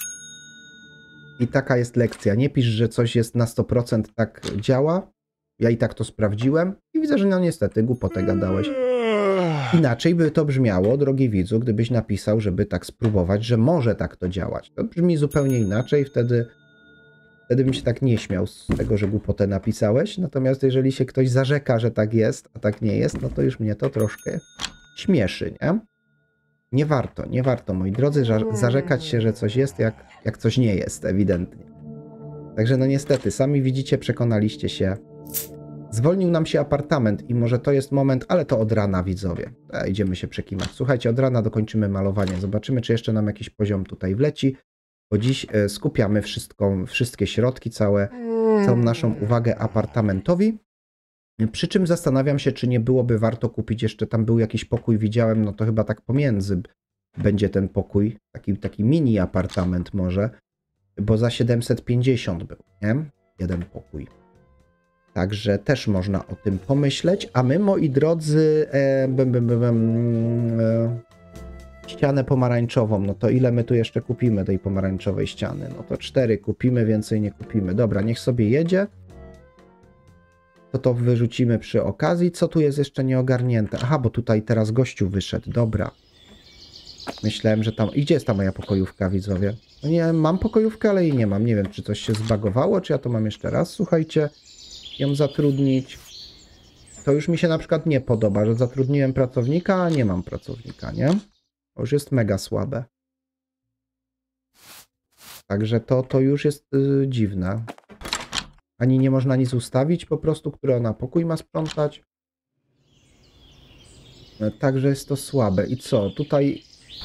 I taka jest lekcja. Nie pisz, że coś jest na sto procent tak działa. Ja i tak to sprawdziłem i widzę, że no niestety głupotę gadałeś. Inaczej by to brzmiało, drogi widzu, gdybyś napisał, żeby tak spróbować, że może tak to działać. To brzmi zupełnie inaczej, wtedy, wtedy bym się tak nie śmiał z tego, że głupotę napisałeś. Natomiast jeżeli się ktoś zarzeka, że tak jest, a tak nie jest, no to już mnie to troszkę śmieszy, nie? Nie warto, nie warto, moi drodzy, zarzekać się, że coś jest, jak, jak coś nie jest, ewidentnie. Także no niestety, sami widzicie, przekonaliście się. Zwolnił nam się apartament i może to jest moment, ale to od rana, widzowie. A, idziemy się przekimać. Słuchajcie, od rana dokończymy malowanie. Zobaczymy, czy jeszcze nam jakiś poziom tutaj wleci, bo dziś e, skupiamy wszystko, wszystkie środki, całe, całą naszą uwagę apartamentowi. Przy czym zastanawiam się, czy nie byłoby warto kupić jeszcze, tam był jakiś pokój, widziałem, no to chyba tak pomiędzy będzie ten pokój, taki, taki mini apartament może, bo za siedemset pięćdziesiąt był, nie? Jeden pokój. Także też można o tym pomyśleć, a my, moi drodzy, e, bym, bym, bym, e, ścianę pomarańczową, no to ile my tu jeszcze kupimy tej pomarańczowej ściany? No to cztery kupimy, więcej nie kupimy. Dobra, niech sobie jedzie. To to wyrzucimy przy okazji. Co tu jest jeszcze nieogarnięte? Aha, bo tutaj teraz gościu wyszedł. Dobra. Myślałem, że tam... I gdzie jest ta moja pokojówka, widzowie? No nie, mam pokojówkę, ale jej nie mam. Nie wiem, czy coś się zbagowało, czy ja to mam jeszcze raz. Słuchajcie, ją zatrudnić. To już mi się na przykład nie podoba, że zatrudniłem pracownika, a nie mam pracownika, nie? To już jest mega słabe. Także to, to już jest yy, dziwne. Ani nie można nic ustawić po prostu, które ona pokój ma sprzątać. Także jest to słabe. I co? Tutaj...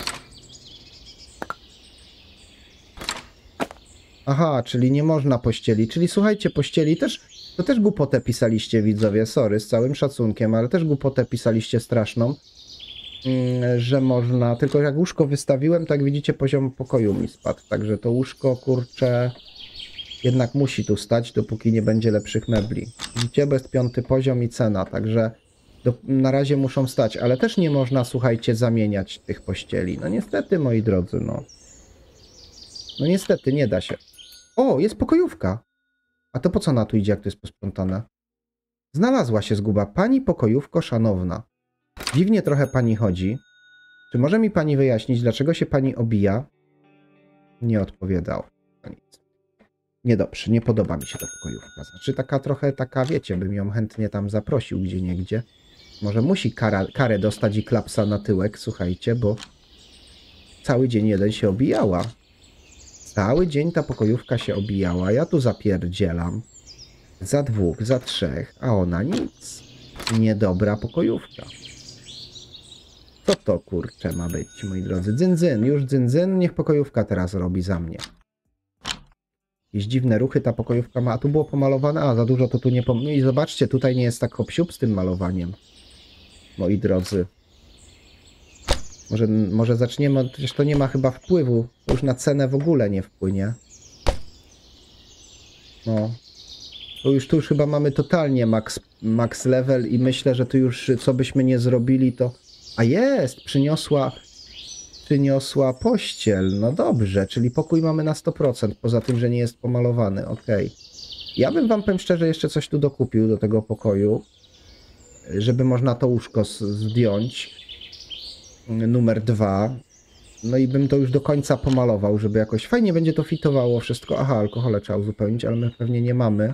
Aha, czyli nie można pościeli. Czyli słuchajcie, pościeli też... To też głupotę pisaliście, widzowie. Sorry, z całym szacunkiem, ale też głupotę pisaliście straszną. Że można... Tylko jak łóżko wystawiłem, tak widzicie, poziom pokoju mi spadł. Także to łóżko, kurczę... Jednak musi tu stać, dopóki nie będzie lepszych mebli. Widzicie, bo jest piąty poziom i cena, także do, na razie muszą stać, ale też nie można, słuchajcie, zamieniać tych pościeli. No niestety, moi drodzy, no. No niestety, nie da się. O, jest pokojówka. A to po co ona tu idzie, jak to jest posprzątane? Znalazła się zguba. Pani pokojówko szanowna. Dziwnie trochę pani chodzi. Czy może mi pani wyjaśnić, dlaczego się pani obija? Nie odpowiadał. Nic. Niedobrze, nie podoba mi się ta pokojówka. Znaczy taka trochę, taka wiecie, bym ją chętnie tam zaprosił gdzieniegdzie. Może musi kara, karę dostać i klapsa na tyłek, słuchajcie, bo cały dzień jeden się obijała. Cały dzień ta pokojówka się obijała, ja tu zapierdzielam. Za dwóch, za trzech, a ona nic. Niedobra pokojówka. Co to kurczę ma być, moi drodzy? Dzyn-dzyn, już dzyn-dzyn, niech pokojówka teraz robi za mnie. Jakieś dziwne ruchy ta pokojówka ma. A tu było pomalowane? A, za dużo to tu nie pom... I zobaczcie, tutaj nie jest tak hop-siup z tym malowaniem. Moi drodzy. Może, może zaczniemy... Przecież to nie ma chyba wpływu. To już na cenę w ogóle nie wpłynie. No. To już, tu już chyba mamy totalnie max, max level i myślę, że tu już co byśmy nie zrobili, to... A jest! Przyniosła... Przyniosła pościel. No dobrze, czyli pokój mamy na sto procent, poza tym, że nie jest pomalowany. Okej. Okay. Ja bym wam, powiem szczerze, jeszcze coś tu dokupił do tego pokoju, żeby można to łóżko zdjąć. Numer dwa. No i bym to już do końca pomalował, żeby jakoś fajnie będzie to fitowało wszystko. Aha, alkohole trzeba uzupełnić, ale my pewnie nie mamy.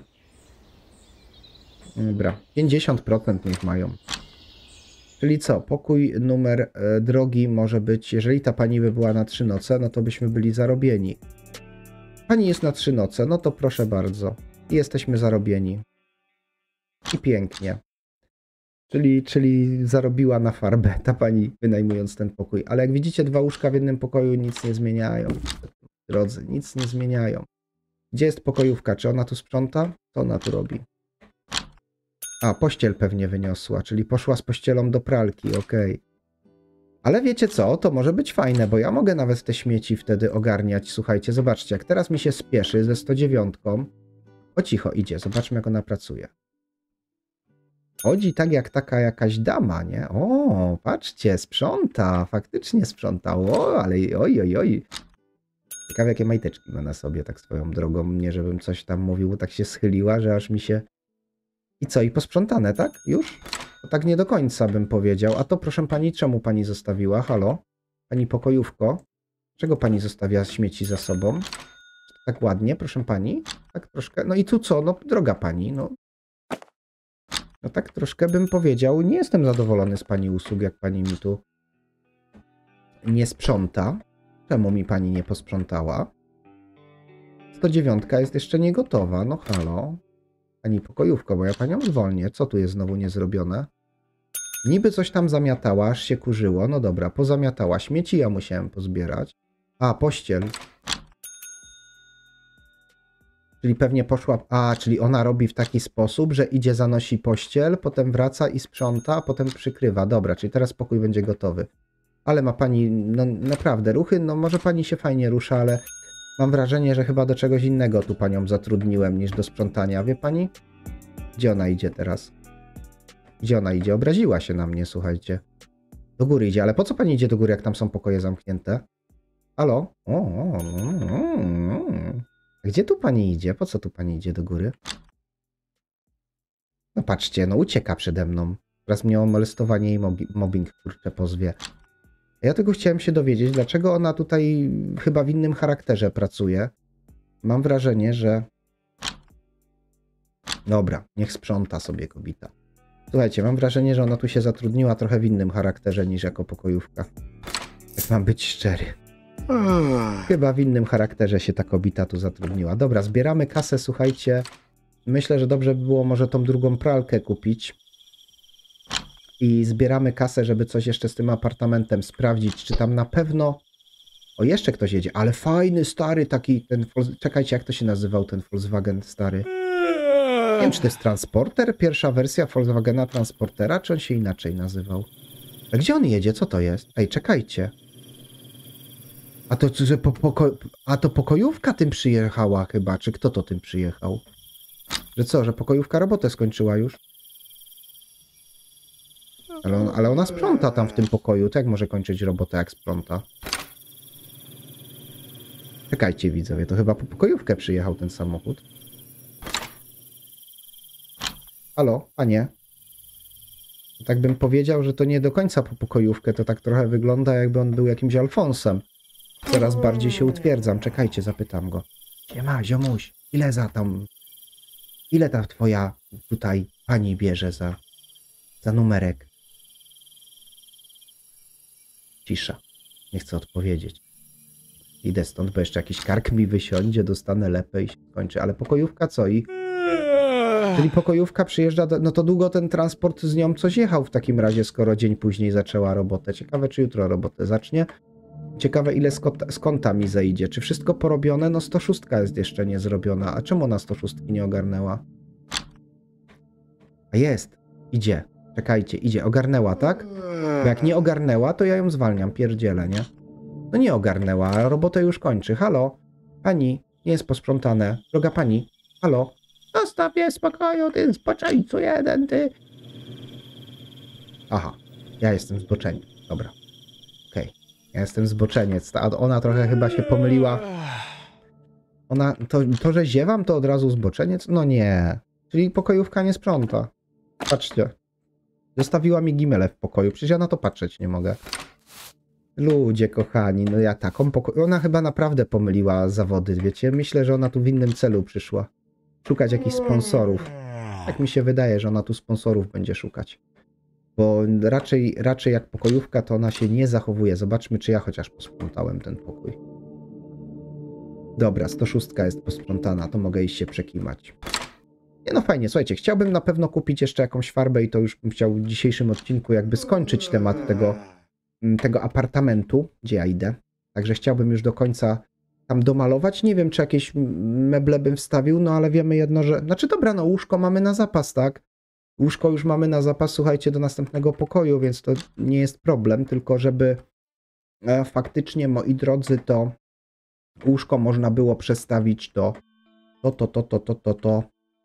Dobra, pięćdziesiąt procent niech mają. Czyli co, pokój numer e, drogi może być, jeżeli ta pani by była na trzy noce, no to byśmy byli zarobieni. Pani jest na trzy noce, no to proszę bardzo. I jesteśmy zarobieni. I pięknie. Czyli, czyli zarobiła na farbę ta pani, wynajmując ten pokój. Ale jak widzicie, dwa łóżka w jednym pokoju nic nie zmieniają. Drodzy, nic nie zmieniają. Gdzie jest pokojówka? Czy ona tu sprząta? Co ona tu robi? A, pościel pewnie wyniosła, czyli poszła z pościelą do pralki, okej. Okay. Ale wiecie co, to może być fajne, bo ja mogę nawet te śmieci wtedy ogarniać. Słuchajcie, zobaczcie, jak teraz mi się spieszy ze sto dziewięć, O cicho idzie, zobaczmy jak ona pracuje. Chodzi tak jak taka jakaś dama, nie? O, patrzcie, sprząta, faktycznie sprząta. O, ale oj, oj, oj. Ciekawe jakie majteczki ma na sobie, tak swoją drogą. Nie żebym coś tam mówił, tak się schyliła, że aż mi się... I co, i posprzątane, tak? Już? To tak nie do końca bym powiedział. A to proszę pani, czemu pani zostawiła? Halo? Pani pokojówko? Czego pani zostawia śmieci za sobą? Tak ładnie, proszę pani? Tak troszkę... No i tu co? No droga pani, no... No tak troszkę bym powiedział, nie jestem zadowolony z pani usług, jak pani mi tu nie sprząta. Czemu mi pani nie posprzątała? sto dziewięć jest jeszcze nie gotowa, no halo. Pani pokojówko, bo ja panią zwolnię. Co tu jest znowu niezrobione? Niby coś tam zamiatała, aż się kurzyło. No dobra, pozamiatała. Śmieci ja musiałem pozbierać. A, pościel. Czyli pewnie poszła... A, czyli ona robi w taki sposób, że idzie, zanosi pościel, potem wraca i sprząta, a potem przykrywa. Dobra, czyli teraz pokój będzie gotowy. Ale ma pani, no naprawdę, ruchy, no może pani się fajnie rusza, ale mam wrażenie, że chyba do czegoś innego tu panią zatrudniłem niż do sprzątania. Wie pani? Gdzie ona idzie teraz? Gdzie ona idzie? Obraziła się na mnie, słuchajcie. Do góry idzie, ale po co pani idzie do góry, jak tam są pokoje zamknięte? Halo? O, o, o, o. Gdzie tu pani idzie? Po co tu pani idzie do góry? No patrzcie, no ucieka przede mną. Teraz mnie o molestowanie i mobbing, kurczę, pozwie. Ja tylko chciałem się dowiedzieć, dlaczego ona tutaj chyba w innym charakterze pracuje. Mam wrażenie, że... Dobra, niech sprząta sobie kobieta. Słuchajcie, mam wrażenie, że ona tu się zatrudniła trochę w innym charakterze niż jako pokojówka. Jak mam być szczery. Chyba w innym charakterze się ta kobieta tu zatrudniła. Dobra, zbieramy kasę, słuchajcie. Myślę, że dobrze by było może tą drugą pralkę kupić. I zbieramy kasę, żeby coś jeszcze z tym apartamentem sprawdzić, czy tam na pewno... O, jeszcze ktoś jedzie, ale fajny, stary taki, ten... Czekajcie, jak to się nazywał ten Volkswagen stary? Nie wiem, czy to jest Transporter? Pierwsza wersja Volkswagena Transportera, czy on się inaczej nazywał? A gdzie on jedzie? Co to jest? Ej, czekajcie. A to, że po, poko... A to pokojówka tym przyjechała chyba, czy kto to tym przyjechał? Że co, że pokojówka robotę skończyła już? Ale, on, ale ona sprząta tam w tym pokoju, to jak może kończyć robotę, jak sprząta? Czekajcie widzowie, to chyba po pokojówkę przyjechał ten samochód. Halo, panie? Tak bym powiedział, że to nie do końca po pokojówkę, to tak trochę wygląda, jakby on był jakimś Alfonsem. Coraz bardziej się utwierdzam, czekajcie, zapytam go. Siema, ziomuś, ile za tam... Ile ta twoja tutaj pani bierze za... za numerek? Cisza. Nie chcę odpowiedzieć. Idę stąd, bo jeszcze jakiś kark mi wysiądzie, dostanę lepę i się skończy. Ale pokojówka co? I... Czyli pokojówka przyjeżdża, do... no to długo ten transport z nią coś jechał w takim razie, skoro dzień później zaczęła robotę. Ciekawe, czy jutro robotę zacznie. Ciekawe, ile z, kota... z konta mi zejdzie. Czy wszystko porobione? No sto sześć jest jeszcze nie zrobiona. A czemu ona sto sześć nie ogarnęła? A jest. Idzie. Czekajcie, idzie. Ogarnęła, tak? Bo jak nie ogarnęła, to ja ją zwalniam. Pierdzielę, nie? No nie ogarnęła, a robotę już kończy. Halo? Pani, nie jest posprzątane. Droga pani. Halo? Zostaw mnie w spokoju, ty zboczeńcu jeden, ty. Aha. Ja jestem zboczeniec. Dobra. Okej. Okay. Ja jestem zboczeniec. A ona trochę chyba się pomyliła. Ona... To, to, że ziewam, to od razu zboczeniec? No nie. Czyli pokojówka nie sprząta. Patrzcie. Zostawiła mi gimelę w pokoju. Przecież ja na to patrzeć nie mogę. Ludzie kochani, no ja taką pokoju... Ona chyba naprawdę pomyliła zawody, wiecie? Myślę, że ona tu w innym celu przyszła. Szukać jakichś sponsorów. Tak mi się wydaje, że ona tu sponsorów będzie szukać. Bo raczej, raczej jak pokojówka, to ona się nie zachowuje. Zobaczmy, czy ja chociaż posprzątałem ten pokój. Dobra, sto sześć jest posprzątana, to mogę iść się przekimać. Nie no fajnie, słuchajcie, chciałbym na pewno kupić jeszcze jakąś farbę i to już bym chciał w dzisiejszym odcinku jakby skończyć temat tego, tego apartamentu, gdzie ja idę. Także chciałbym już do końca tam domalować. Nie wiem, czy jakieś meble bym wstawił, no ale wiemy jedno, że... Znaczy dobra, no łóżko mamy na zapas, tak? Łóżko już mamy na zapas, słuchajcie, do następnego pokoju, więc to nie jest problem, tylko żeby e, faktycznie, moi drodzy, to łóżko można było przestawić do to, to, to, to, to, to, to,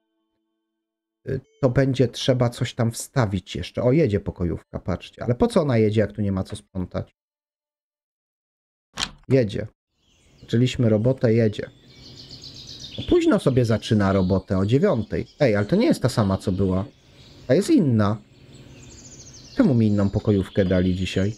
to będzie trzeba coś tam wstawić jeszcze. O, jedzie pokojówka, patrzcie. Ale po co ona jedzie, jak tu nie ma co sprzątać? Jedzie. Zaczęliśmy robotę, jedzie. No, późno sobie zaczyna robotę, o dziewiątej. Ej, ale to nie jest ta sama, co była. Ta jest inna. Czemu mi inną pokojówkę dali dzisiaj?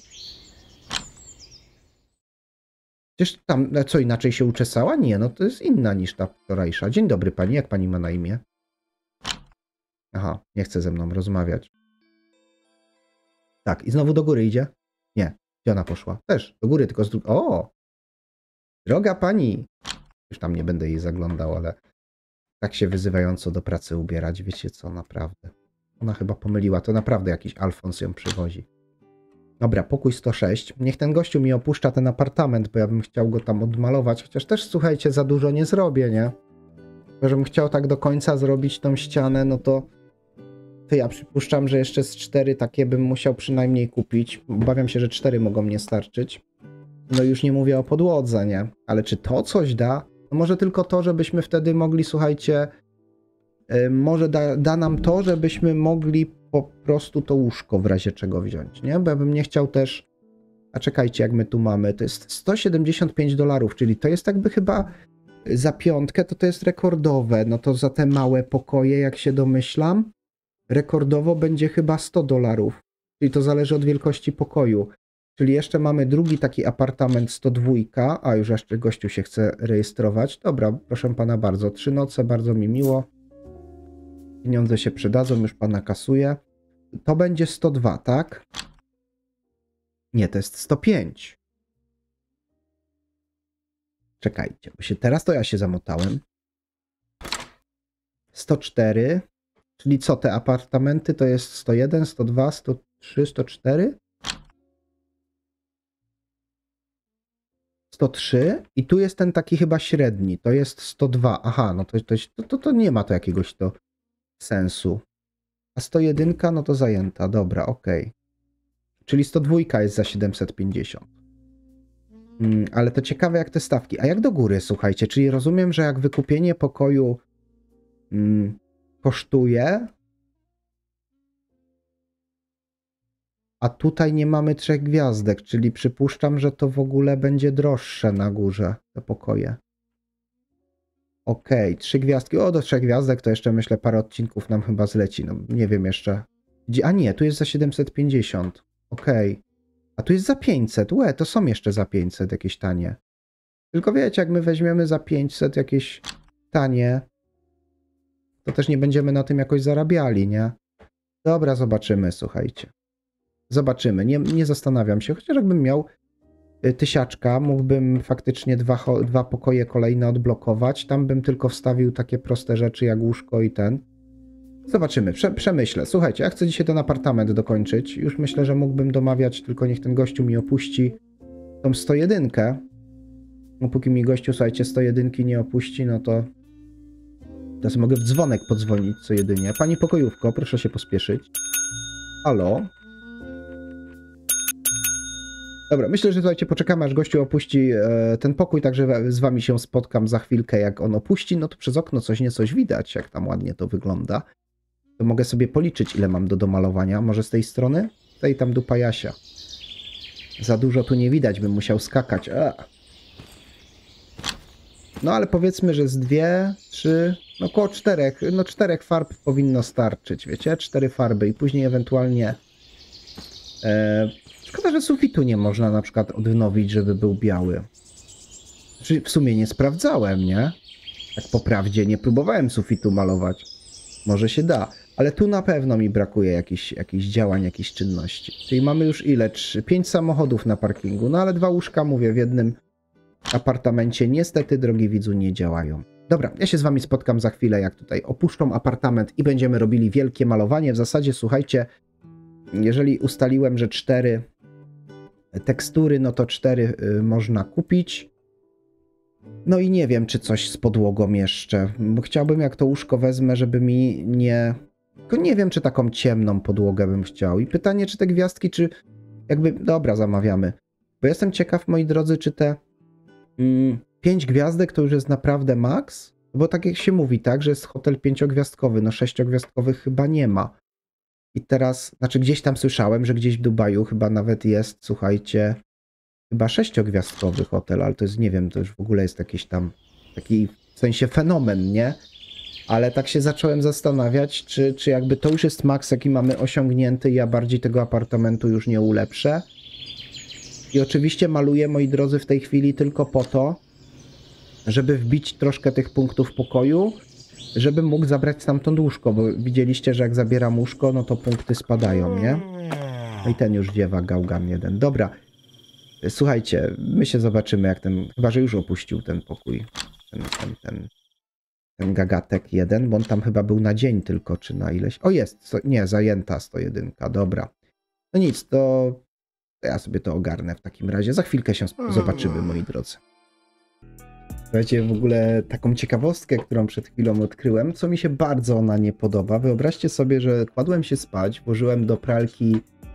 Przecież tam, co, inaczej się uczesała? Nie, no to jest inna niż ta wczorajsza. Dzień dobry pani, jak pani ma na imię? Aha, nie chce ze mną rozmawiać. Tak, i znowu do góry idzie? Nie, gdzie ona poszła? Też, do góry, tylko z drugiej. O! Droga pani! Już tam nie będę jej zaglądał, ale tak się wyzywająco do pracy ubierać, wiecie co, naprawdę. Ona chyba pomyliła, to naprawdę jakiś Alfons ją przywozi. Dobra, pokój sto sześć. Niech ten gościu mi opuszcza ten apartament, bo ja bym chciał go tam odmalować, chociaż też, słuchajcie, za dużo nie zrobię, nie? Bo żebym chciał tak do końca zrobić tą ścianę, no to, to ja przypuszczam, że jeszcze z cztery takie bym musiał przynajmniej kupić. Obawiam się, że cztery mogą mnie starczyć. No już nie mówię o podłodze, nie? Ale czy to coś da? No może tylko to, żebyśmy wtedy mogli, słuchajcie, yy, może da, da nam to, żebyśmy mogli po prostu to łóżko w razie czego wziąć, nie? Bo ja bym nie chciał też... A czekajcie, jak my tu mamy, to jest sto siedemdziesiąt pięć dolarów, czyli to jest jakby chyba za piątkę, to to jest rekordowe, no to za te małe pokoje, jak się domyślam, rekordowo będzie chyba sto dolarów, czyli to zależy od wielkości pokoju. Czyli jeszcze mamy drugi taki apartament sto dwa, a już jeszcze gościu się chce rejestrować. Dobra, proszę pana bardzo, trzy noce, bardzo mi miło. Pieniądze się przydadzą, już pana kasuję. To będzie sto dwa, tak? Nie, to jest sto pięć. Czekajcie, bo się teraz to ja się zamotałem. sto cztery, czyli co, te apartamenty to jest sto jeden, sto dwa, sto trzy, sto cztery? sto trzy i tu jest ten taki chyba średni, to jest sto dwa. Aha, no to, to, to, to nie ma to jakiegoś to sensu. A sto jeden, no to zajęta, dobra, okej. Okay. Czyli sto dwa jest za siedemset pięćdziesiąt. Hmm, ale to ciekawe jak te stawki. A jak do góry, słuchajcie, czyli rozumiem, że jak wykupienie pokoju hmm, kosztuje, a tutaj nie mamy trzech gwiazdek, czyli przypuszczam, że to w ogóle będzie droższe na górze, te pokoje. Okej, okay, trzy gwiazdki. O, do trzech gwiazdek to jeszcze myślę parę odcinków nam chyba zleci. No nie wiem jeszcze. A nie, tu jest za siedemset pięćdziesiąt. Okej. Okay. A tu jest za pięćset. Łe, to są jeszcze za pięćset jakieś tanie. Tylko wiecie, jak my weźmiemy za pięćset jakieś tanie, to też nie będziemy na tym jakoś zarabiali, nie? Dobra, zobaczymy, słuchajcie. Zobaczymy. Nie, nie zastanawiam się. Chociaż jakbym miał tysiaczka, mógłbym faktycznie dwa, dwa pokoje kolejne odblokować. Tam bym tylko wstawił takie proste rzeczy jak łóżko i ten. Zobaczymy, Prze przemyślę. Słuchajcie, ja chcę dzisiaj ten apartament dokończyć. Już myślę, że mógłbym domawiać, tylko niech ten gościu mi opuści tą sto jeden. No póki mi gościu, słuchajcie, sto jeden nie opuści, no to teraz mogę w dzwonek podzwonić co jedynie. Pani pokojówko, proszę się pospieszyć. Halo? Dobra, myślę, że słuchajcie, poczekamy aż gościu opuści e, ten pokój, także z wami się spotkam za chwilkę, jak on opuści, no to przez okno coś nie coś widać, jak tam ładnie to wygląda. To mogę sobie policzyć, ile mam do domalowania. Może z tej strony? Z tej tam dupa Jasia. Za dużo tu nie widać, bym musiał skakać. A. No ale powiedzmy, że z dwie, trzy, no około czterech, no czterech farb powinno starczyć, wiecie? Cztery farby i później ewentualnie... E, Szkoda, że sufitu nie można na przykład odnowić, żeby był biały. Znaczy, w sumie nie sprawdzałem, nie? Tak po prawdzie, nie próbowałem sufitu malować. Może się da, ale tu na pewno mi brakuje jakichś, jakichś działań, jakichś czynności. Czyli mamy już ile? Trzy, pięć samochodów na parkingu, no ale dwa łóżka, mówię, w jednym apartamencie niestety, drogi widzu, nie działają. Dobra, ja się z wami spotkam za chwilę, jak tutaj opuszczą apartament i będziemy robili wielkie malowanie. W zasadzie, słuchajcie, jeżeli ustaliłem, że cztery tekstury, no to cztery y, można kupić. No i nie wiem, czy coś z podłogą jeszcze, bo chciałbym, jak to łóżko wezmę, żeby mi nie... Tylko nie wiem, czy taką ciemną podłogę bym chciał. I pytanie, czy te gwiazdki, czy jakby... Dobra, zamawiamy. Bo jestem ciekaw, moi drodzy, czy te mm, pięć gwiazdek to już jest naprawdę maks? Bo tak jak się mówi, tak, że jest hotel pięciogwiazdkowy, no sześciogwiazdkowych chyba nie ma. I teraz, znaczy gdzieś tam słyszałem, że gdzieś w Dubaju chyba nawet jest, słuchajcie, chyba sześciogwiazdkowy hotel, ale to jest, nie wiem, to już w ogóle jest jakiś tam taki w sensie fenomen, nie? Ale tak się zacząłem zastanawiać, czy, czy jakby to już jest maks, jaki mamy osiągnięty i ja bardziej tego apartamentu już nie ulepszę. I oczywiście maluję, moi drodzy, w tej chwili tylko po to, żeby wbić troszkę tych punktów pokoju, żebym mógł zabrać stamtąd łóżko, bo widzieliście, że jak zabieram łóżko, no to punkty spadają, nie? No i ten już dziewa, gałgan jeden. Dobra, słuchajcie, my się zobaczymy, jak ten, chyba że już opuścił ten pokój, ten, ten, ten, ten gagatek jeden, bo on tam chyba był na dzień tylko, czy na ileś. O jest, nie, zajęta sto jeden, dobra. No nic, to ja sobie to ogarnę w takim razie. Za chwilkę się zobaczymy, moi drodzy. Słuchajcie, w ogóle taką ciekawostkę, którą przed chwilą odkryłem, co mi się bardzo ona nie podoba. Wyobraźcie sobie, że kładłem się spać, włożyłem do pralki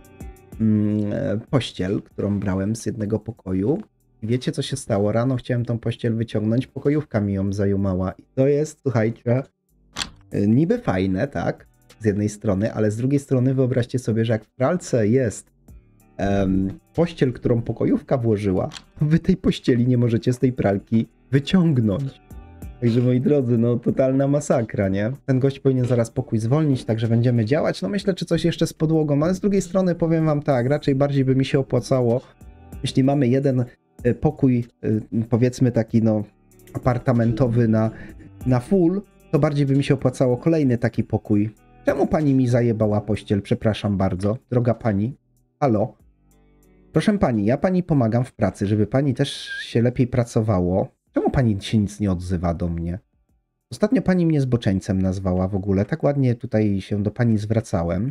mm, pościel, którą brałem z jednego pokoju. I wiecie, co się stało? Rano chciałem tą pościel wyciągnąć, pokojówka mi ją zajumała. I to jest, słuchajcie, niby fajne, tak? Z jednej strony, ale z drugiej strony wyobraźcie sobie, że jak w pralce jest Um, pościel, którą pokojówka włożyła, to wy tej pościeli nie możecie z tej pralki wyciągnąć. Także moi drodzy, no totalna masakra, nie? Ten gość powinien zaraz pokój zwolnić, także będziemy działać. No myślę, czy coś jeszcze z podłogą, ale z drugiej strony powiem wam tak, raczej bardziej by mi się opłacało, jeśli mamy jeden pokój, powiedzmy taki no apartamentowy na, na full, to bardziej by mi się opłacało kolejny taki pokój. Czemu pani mi zajebała pościel? Przepraszam bardzo, droga pani. Halo? Proszę pani, ja pani pomagam w pracy, żeby pani też się lepiej pracowało. Czemu pani się nic nie odzywa do mnie? Ostatnio pani mnie zboczeńcem nazwała w ogóle. Tak ładnie tutaj się do pani zwracałem.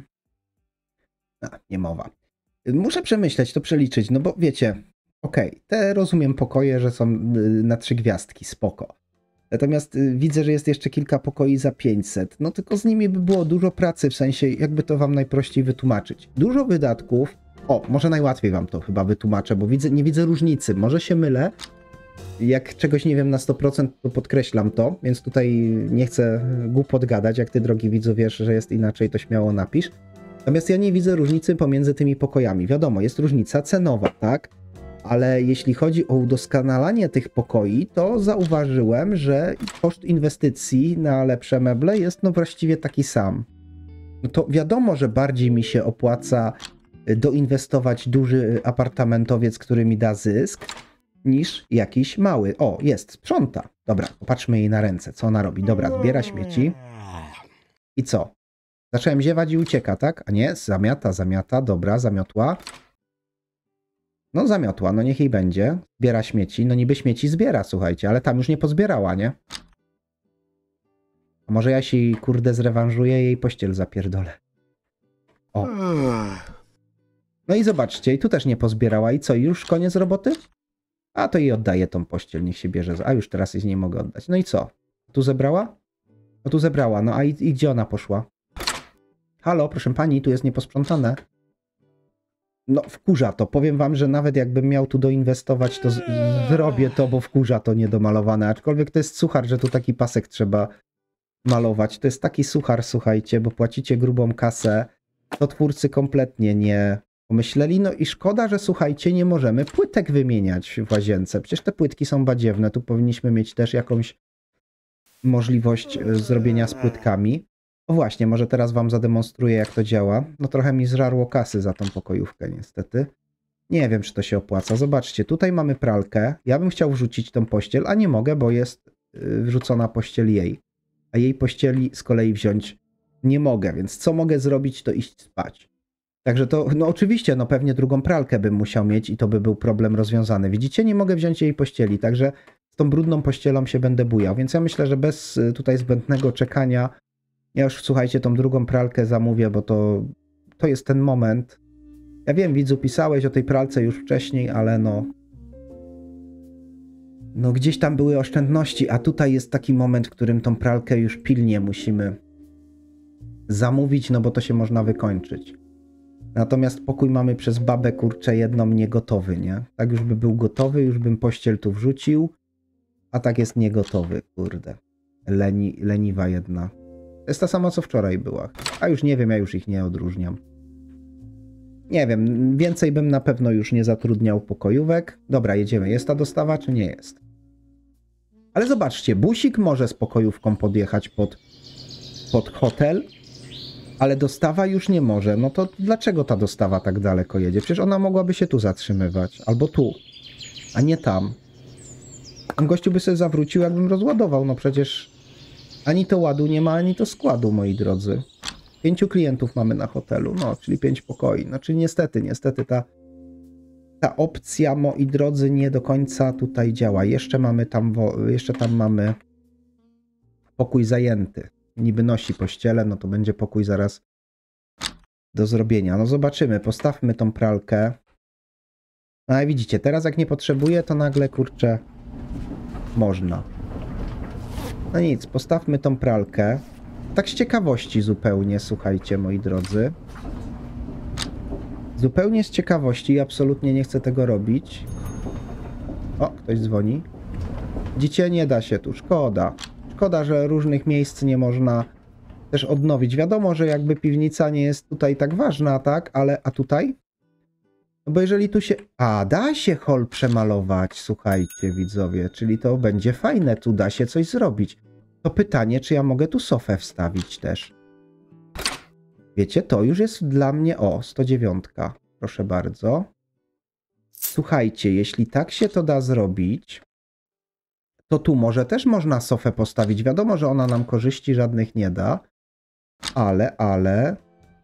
A, nie mowa. Muszę przemyśleć, to przeliczyć, no bo wiecie, okej, okay, te rozumiem pokoje, że są na trzy gwiazdki, spoko. Natomiast widzę, że jest jeszcze kilka pokoi za pięćset. No tylko z nimi by było dużo pracy, w sensie jakby to wam najprościej wytłumaczyć. Dużo wydatków. O, może najłatwiej wam to chyba wytłumaczę, bo widzę, nie widzę różnicy. Może się mylę. Jak czegoś nie wiem na sto procent, to podkreślam to, więc tutaj nie chcę głupot gadać. Jak ty, drogi widzu, wiesz, że jest inaczej, to śmiało napisz. Natomiast ja nie widzę różnicy pomiędzy tymi pokojami. Wiadomo, jest różnica cenowa, tak? Ale jeśli chodzi o udoskonalanie tych pokoi, to zauważyłem, że koszt inwestycji na lepsze meble jest no właściwie taki sam. No to wiadomo, że bardziej mi się opłaca doinwestować duży apartamentowiec, który mi da zysk, niż jakiś mały. O, jest, sprząta. Dobra, popatrzmy jej na ręce, co ona robi. Dobra, zbiera śmieci. I co? Zacząłem ziewać i ucieka, tak? A nie, zamiata, zamiata, dobra, zamiotła. No zamiotła, no niech jej będzie. Zbiera śmieci, no niby śmieci zbiera, słuchajcie, ale tam już nie pozbierała, nie? A może ja się jej, kurde, zrewanżuję, jej pościel zapierdolę. O. No i zobaczcie, i tu też nie pozbierała. I co, już koniec roboty? A to jej oddaję tą pościel, niech się bierze. A już teraz jej z niej mogę oddać. No i co? Tu zebrała? No tu zebrała, no a i, i gdzie ona poszła? Halo, proszę pani, tu jest nieposprzątane. No wkurza to. Powiem wam, że nawet jakbym miał tu doinwestować, to z- zrobię to, bo wkurza to niedomalowane. Aczkolwiek to jest suchar, że tu taki pasek trzeba malować. To jest taki suchar, słuchajcie, bo płacicie grubą kasę. To twórcy kompletnie nie pomyśleli. No i szkoda, że słuchajcie, nie możemy płytek wymieniać w łazience. Przecież te płytki są badziewne. Tu powinniśmy mieć też jakąś możliwość zrobienia z płytkami. O właśnie, może teraz wam zademonstruję, jak to działa. No trochę mi zżarło kasy za tą pokojówkę niestety. Nie wiem, czy to się opłaca. Zobaczcie, tutaj mamy pralkę. Ja bym chciał wrzucić tą pościel, a nie mogę, bo jest wrzucona pościel jej. A jej pościeli z kolei wziąć nie mogę, więc co mogę zrobić, to iść spać. Także to, no oczywiście, no pewnie drugą pralkę bym musiał mieć i to by był problem rozwiązany. Widzicie, nie mogę wziąć jej pościeli, także z tą brudną pościelą się będę bujał. Więc ja myślę, że bez tutaj zbędnego czekania ja już, słuchajcie, tą drugą pralkę zamówię, bo to, to jest ten moment. Ja wiem, widzu, pisałeś o tej pralce już wcześniej, ale no... No gdzieś tam były oszczędności, a tutaj jest taki moment, w którym tą pralkę już pilnie musimy zamówić, no bo to się można wykończyć. Natomiast pokój mamy przez babę, kurczę, jedną niegotowy, nie? Tak już by był gotowy, już bym pościel tu wrzucił, a tak jest niegotowy, kurde. Leni, leniwa jedna. To jest ta sama, co wczoraj była. A już nie wiem, ja już ich nie odróżniam. Nie wiem, więcej bym na pewno już nie zatrudniał pokojówek. Dobra, jedziemy. Jest ta dostawa, czy nie jest? Ale zobaczcie, busik może z pokojówką podjechać pod, pod hotel, ale dostawa już nie może. No to dlaczego ta dostawa tak daleko jedzie? Przecież ona mogłaby się tu zatrzymywać. Albo tu, a nie tam. Tam gościu by sobie zawrócił, jakbym rozładował. No przecież ani to ładu nie ma, ani to składu, moi drodzy. Pięciu klientów mamy na hotelu, no, czyli pięć pokoi. Znaczy niestety, niestety ta, ta opcja, moi drodzy, nie do końca tutaj działa. Jeszcze mamy tam, jeszcze tam mamy pokój zajęty. Niby nosi pościele, no to będzie pokój zaraz do zrobienia. No zobaczymy, postawmy tą pralkę. No i widzicie, teraz jak nie potrzebuję, to nagle, kurczę, można. No nic, postawmy tą pralkę. Tak z ciekawości zupełnie, słuchajcie, moi drodzy. Zupełnie z ciekawości, absolutnie nie chcę tego robić. O, ktoś dzwoni. Widzicie, nie da się tu, szkoda. Szkoda, że różnych miejsc nie można też odnowić. Wiadomo, że jakby piwnica nie jest tutaj tak ważna, tak? Ale, a tutaj? No bo jeżeli tu się... A, da się hol przemalować, słuchajcie, widzowie. Czyli to będzie fajne, tu da się coś zrobić. To pytanie, czy ja mogę tu sofę wstawić też. Wiecie, to już jest dla mnie... O, sto dziewięć. Proszę bardzo. Słuchajcie, jeśli tak się to da zrobić, to tu może też można sofę postawić. Wiadomo, że ona nam korzyści żadnych nie da. Ale, ale...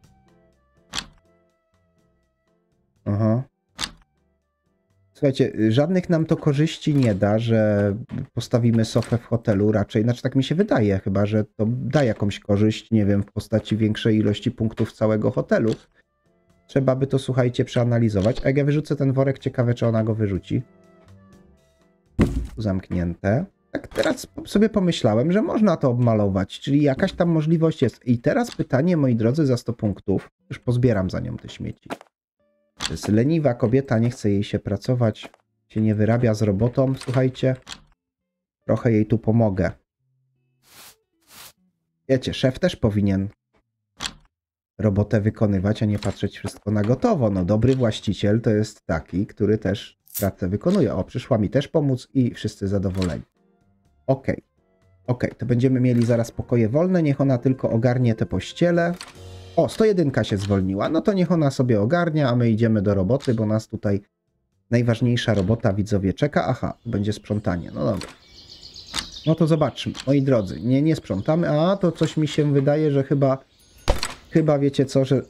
Aha. Słuchajcie, żadnych nam to korzyści nie da, że postawimy sofę w hotelu raczej. Znaczy tak mi się wydaje, chyba że to da jakąś korzyść, nie wiem, w postaci większej ilości punktów całego hotelu. Trzeba by to, słuchajcie, przeanalizować. A jak ja wyrzucę ten worek, ciekawe, czy ona go wyrzuci. Tu zamknięte. Tak teraz sobie pomyślałem, że można to obmalować, czyli jakaś tam możliwość jest. I teraz pytanie, moi drodzy, za sto punktów. Już pozbieram za nią te śmieci. To jest leniwa kobieta, nie chce jej się pracować, się nie wyrabia z robotą, słuchajcie. Trochę jej tu pomogę. Wiecie, szef też powinien robotę wykonywać, a nie patrzeć wszystko na gotowo. No dobry właściciel to jest taki, który też pracę wykonuje. O, przyszła mi też pomóc i wszyscy zadowoleni. Okej. Okay. Okej, okay, to będziemy mieli zaraz pokoje wolne, niech ona tylko ogarnie te pościele. O, sto jeden się zwolniła, no to niech ona sobie ogarnia, a my idziemy do roboty, bo nas tutaj najważniejsza robota, widzowie, czeka. Aha, będzie sprzątanie, no dobra. No to zobaczmy, moi drodzy, nie, nie sprzątamy, a to coś mi się wydaje, że chyba, chyba wiecie co, że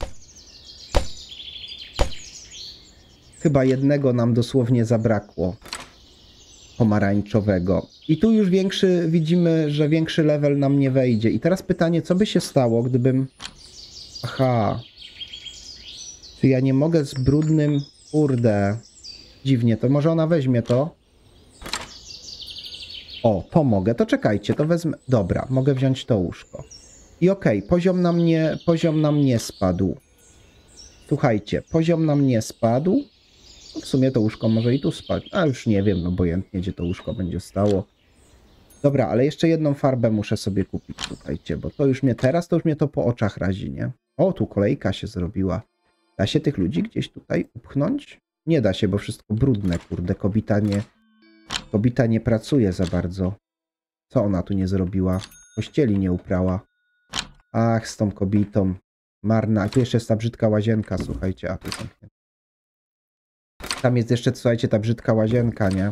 chyba jednego nam dosłownie zabrakło, pomarańczowego. I tu już większy, widzimy, że większy level nam nie wejdzie. I teraz pytanie, co by się stało, gdybym... Aha. Czy ja nie mogę z brudnym... Kurde. Dziwnie, to może ona weźmie to? O, to mogę. To czekajcie, to wezmę... Dobra, mogę wziąć to łóżko. I okej, okay, poziom nam nie, poziom nam nie spadł. Słuchajcie, poziom nam nie spadł. No w sumie to łóżko może i tu spać. A już nie wiem, obojętnie, gdzie to łóżko będzie stało. Dobra, ale jeszcze jedną farbę muszę sobie kupić, słuchajcie, bo to już mnie teraz, to już mnie to po oczach razi, nie? O, tu kolejka się zrobiła. Da się tych ludzi gdzieś tutaj upchnąć? Nie da się, bo wszystko brudne, kurde. Kobita nie, kobita nie pracuje za bardzo. Co ona tu nie zrobiła? Pościeli nie uprała. Ach, z tą kobitą. Marna. A tu jeszcze jest ta brzydka łazienka, słuchajcie. A tu zamknięte. Tam jest jeszcze, słuchajcie, ta brzydka łazienka, nie?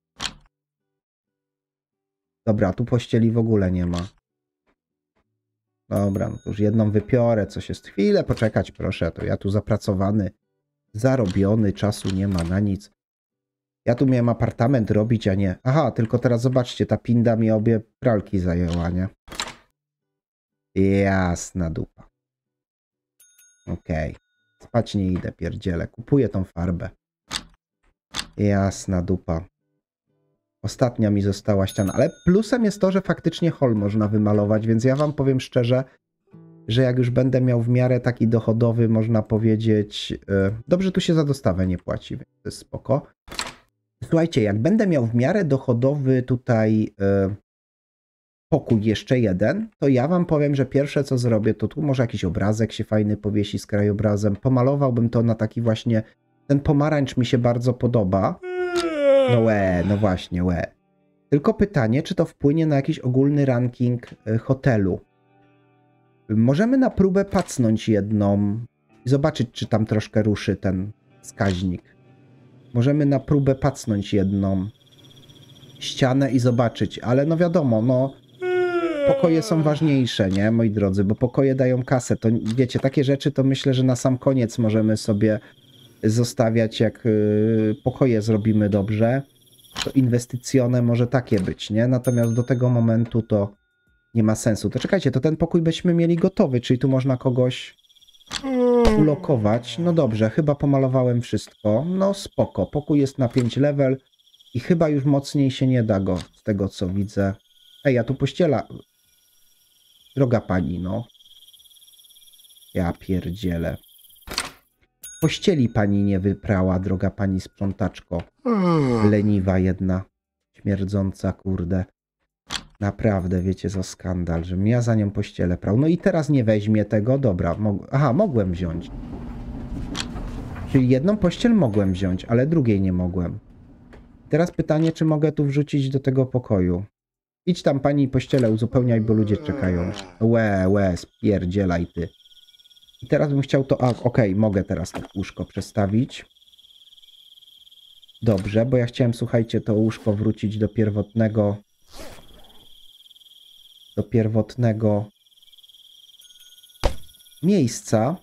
Dobra, tu pościeli w ogóle nie ma. Dobra, no to już jedną wypiorę, coś jest. Chwilę poczekać, proszę, to ja tu zapracowany, zarobiony, czasu nie ma na nic. Ja tu miałem apartament robić, a nie... Aha, tylko teraz zobaczcie, ta pinda mi obie pralki zajęła, nie? Jasna dupa. Okej. Okay. Spać nie idę, pierdzielę. Kupuję tą farbę. Jasna dupa. Ostatnia mi została ściana, ale plusem jest to, że faktycznie hol można wymalować, więc ja wam powiem szczerze, że jak już będę miał w miarę taki dochodowy, można powiedzieć, yy, dobrze tu się za dostawę nie płaci, więc to jest spoko. Słuchajcie, jak będę miał w miarę dochodowy tutaj yy, pokój jeszcze jeden, to ja wam powiem, że pierwsze co zrobię, to tu może jakiś obrazek się fajny powiesi z krajobrazem. Pomalowałbym to na taki właśnie, ten pomarańcz mi się bardzo podoba. No łe, no właśnie, łe. Tylko pytanie, czy to wpłynie na jakiś ogólny ranking hotelu. Możemy na próbę pacnąć jedną i zobaczyć, czy tam troszkę ruszy ten wskaźnik. Możemy na próbę pacnąć jedną ścianę i zobaczyć, ale no wiadomo, no pokoje są ważniejsze, nie, moi drodzy, bo pokoje dają kasę, to wiecie, takie rzeczy to myślę, że na sam koniec możemy sobie zostawiać, jak yy, pokoje zrobimy dobrze, to inwestycjone może takie być, nie, natomiast do tego momentu to nie ma sensu. To czekajcie, to ten pokój byśmy mieli gotowy, czyli tu można kogoś ulokować, no dobrze, chyba pomalowałem wszystko, no spoko, pokój jest na pięć level i chyba już mocniej się nie da go, z tego co widzę. Ej, ja tu pościela. Droga pani, no. Ja pierdzielę. Pościeli pani nie wyprała, droga pani sprzątaczko. Leniwa jedna. Śmierdząca, kurde. Naprawdę, wiecie, za skandal, żebym ja za nią pościelę prał. No i teraz nie weźmie tego, dobra. Mog Aha, mogłem wziąć. Czyli jedną pościel mogłem wziąć, ale drugiej nie mogłem. Teraz pytanie, czy mogę tu wrzucić do tego pokoju. Idź tam pani pościelę uzupełniaj, bo ludzie czekają. Łe, łe, spierdzielaj ty. I teraz bym chciał to... Okej, okay, mogę teraz to łóżko przestawić. Dobrze, bo ja chciałem, słuchajcie, to łóżko wrócić do pierwotnego... Do pierwotnego... miejsca.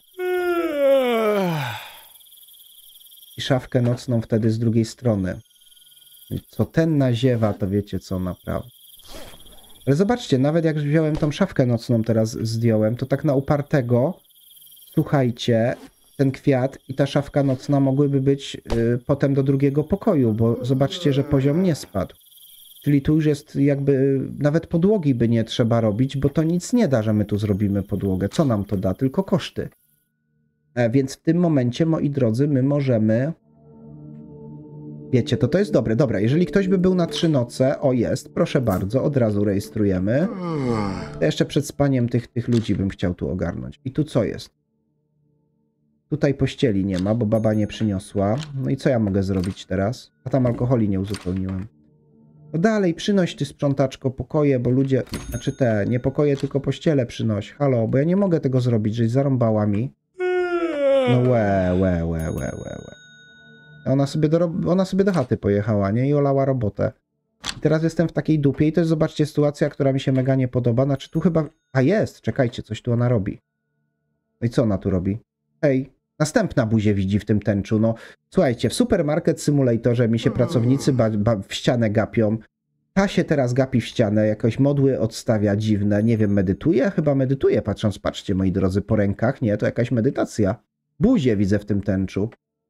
I szafkę nocną wtedy z drugiej strony. Co ten naziewa, to wiecie co, naprawdę. Ale zobaczcie, nawet jak wziąłem tą szafkę nocną, teraz zdjąłem, to tak na upartego, słuchajcie, ten kwiat i ta szafka nocna mogłyby być y, potem do drugiego pokoju, bo zobaczcie, że poziom nie spadł. Czyli tu już jest jakby, nawet podłogi by nie trzeba robić, bo to nic nie da, że my tu zrobimy podłogę. Co nam to da? Tylko koszty. E, więc w tym momencie, moi drodzy, my możemy... Wiecie, to to jest dobre. Dobra, jeżeli ktoś by był na trzy noce, o jest, proszę bardzo, od razu rejestrujemy. To jeszcze przed spaniem tych, tych ludzi bym chciał tu ogarnąć. I tu co jest? Tutaj pościeli nie ma, bo baba nie przyniosła. No i co ja mogę zrobić teraz? A tam alkoholi nie uzupełniłem. No dalej, przynoś ty sprzątaczko pokoje, bo ludzie... Znaczy te, nie pokoje, tylko pościele przynoś. Halo, bo ja nie mogę tego zrobić, żeś zarąbała mi. No łe, łe, łe, łe, łe, łe. Ona sobie, do, ona sobie do chaty pojechała, nie? I olała robotę. I teraz jestem w takiej dupie i to jest, zobaczcie, sytuacja, która mi się mega nie podoba. Znaczy tu chyba... A jest, czekajcie, coś tu ona robi. No i co ona tu robi? Ej, następna buzię widzi w tym tęczu. No, słuchajcie, w Supermarket Simulatorze mi się pracownicy ba, ba, w ścianę gapią. Ta się teraz gapi w ścianę, jakoś modły odstawia dziwne. Nie wiem, medytuje? Chyba medytuje, patrząc, patrzcie, moi drodzy, po rękach. Nie, to jakaś medytacja. Buzię widzę w tym tęczu.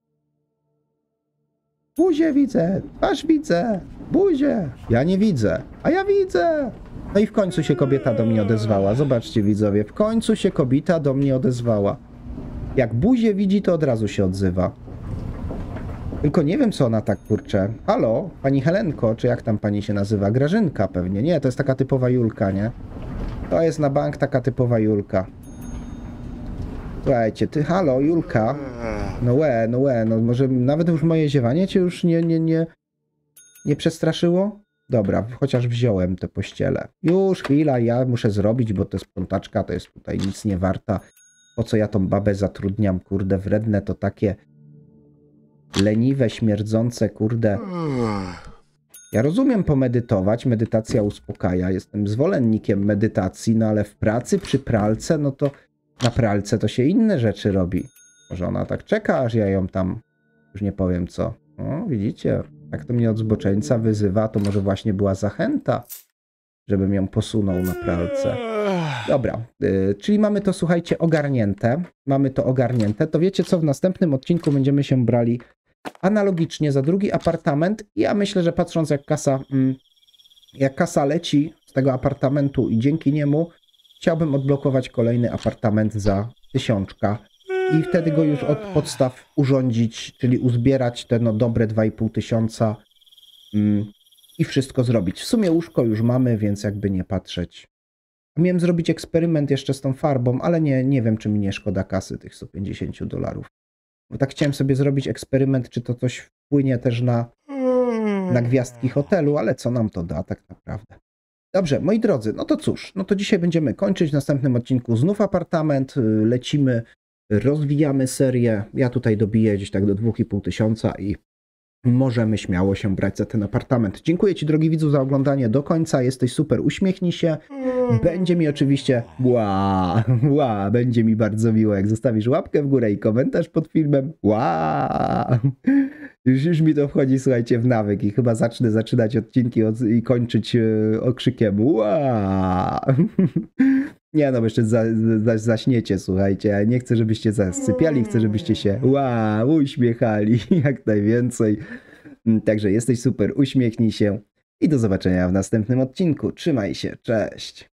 Buzię widzę, twarz widzę, buzię. Ja nie widzę, a ja widzę. No i w końcu się kobieta do mnie odezwała. Zobaczcie, widzowie, w końcu się kobieta do mnie odezwała. Jak buzię widzi, to od razu się odzywa. Tylko nie wiem, co ona tak, kurczę. Halo, pani Helenko, czy jak tam pani się nazywa? Grażynka pewnie. Nie, to jest taka typowa Julka, nie? To jest na bank taka typowa Julka. Słuchajcie, ty, halo, Julka. No łe, no łe, no może nawet już moje ziewanie cię już nie, nie, nie, nie przestraszyło? Dobra, chociaż wziąłem te pościele. Już chwila, ja muszę zrobić, bo to sprzątaczka to jest tutaj nic nie warta. Po co ja tą babę zatrudniam, kurde, wredne to takie leniwe, śmierdzące, kurde. Ja rozumiem pomedytować, medytacja uspokaja, jestem zwolennikiem medytacji, no ale w pracy, przy pralce, no to na pralce to się inne rzeczy robi. Może ona tak czeka, aż ja ją tam, już nie powiem co. O, widzicie, jak to mnie od zboczeńca wyzywa, to może właśnie była zachęta, żebym ją posunął na pralce. Dobra, yy, czyli mamy to, słuchajcie, ogarnięte. Mamy to ogarnięte. To wiecie co, w następnym odcinku będziemy się brali analogicznie za drugi apartament. I ja myślę, że patrząc jak kasa, mm, jak kasa leci z tego apartamentu i dzięki niemu chciałbym odblokować kolejny apartament za tysiączka. I wtedy go już od podstaw urządzić, czyli uzbierać te no dobre dwa i pół tysiąca mm, i i wszystko zrobić. W sumie łóżko już mamy, więc jakby nie patrzeć. Miałem zrobić eksperyment jeszcze z tą farbą, ale nie, nie wiem, czy mi nie szkoda kasy tych sto pięćdziesiąt dolarów. Bo tak chciałem sobie zrobić eksperyment, czy to coś wpłynie też na, na gwiazdki hotelu, ale co nam to da tak naprawdę. Dobrze, moi drodzy, no to cóż, no to dzisiaj będziemy kończyć. W następnym odcinku znów apartament, lecimy, rozwijamy serię. Ja tutaj dobiję gdzieś tak do dwa i pół tysiąca i możemy śmiało się brać za ten apartament. Dziękuję Ci, drogi widzu, za oglądanie do końca. Jesteś super, uśmiechnij się. Będzie mi oczywiście, ła, ła, będzie mi bardzo miło, jak zostawisz łapkę w górę i komentarz pod filmem. Ła, już, już mi to wchodzi, słuchajcie, w nawyk i chyba zacznę zaczynać odcinki od, i kończyć e, okrzykiem ła. Nie no, jeszcze za, za, zaśniecie, słuchajcie. Ja nie chcę, żebyście zasypiali, chcę, żebyście się ła, uśmiechali jak najwięcej. Także jesteś super, uśmiechnij się i do zobaczenia w następnym odcinku. Trzymaj się, cześć.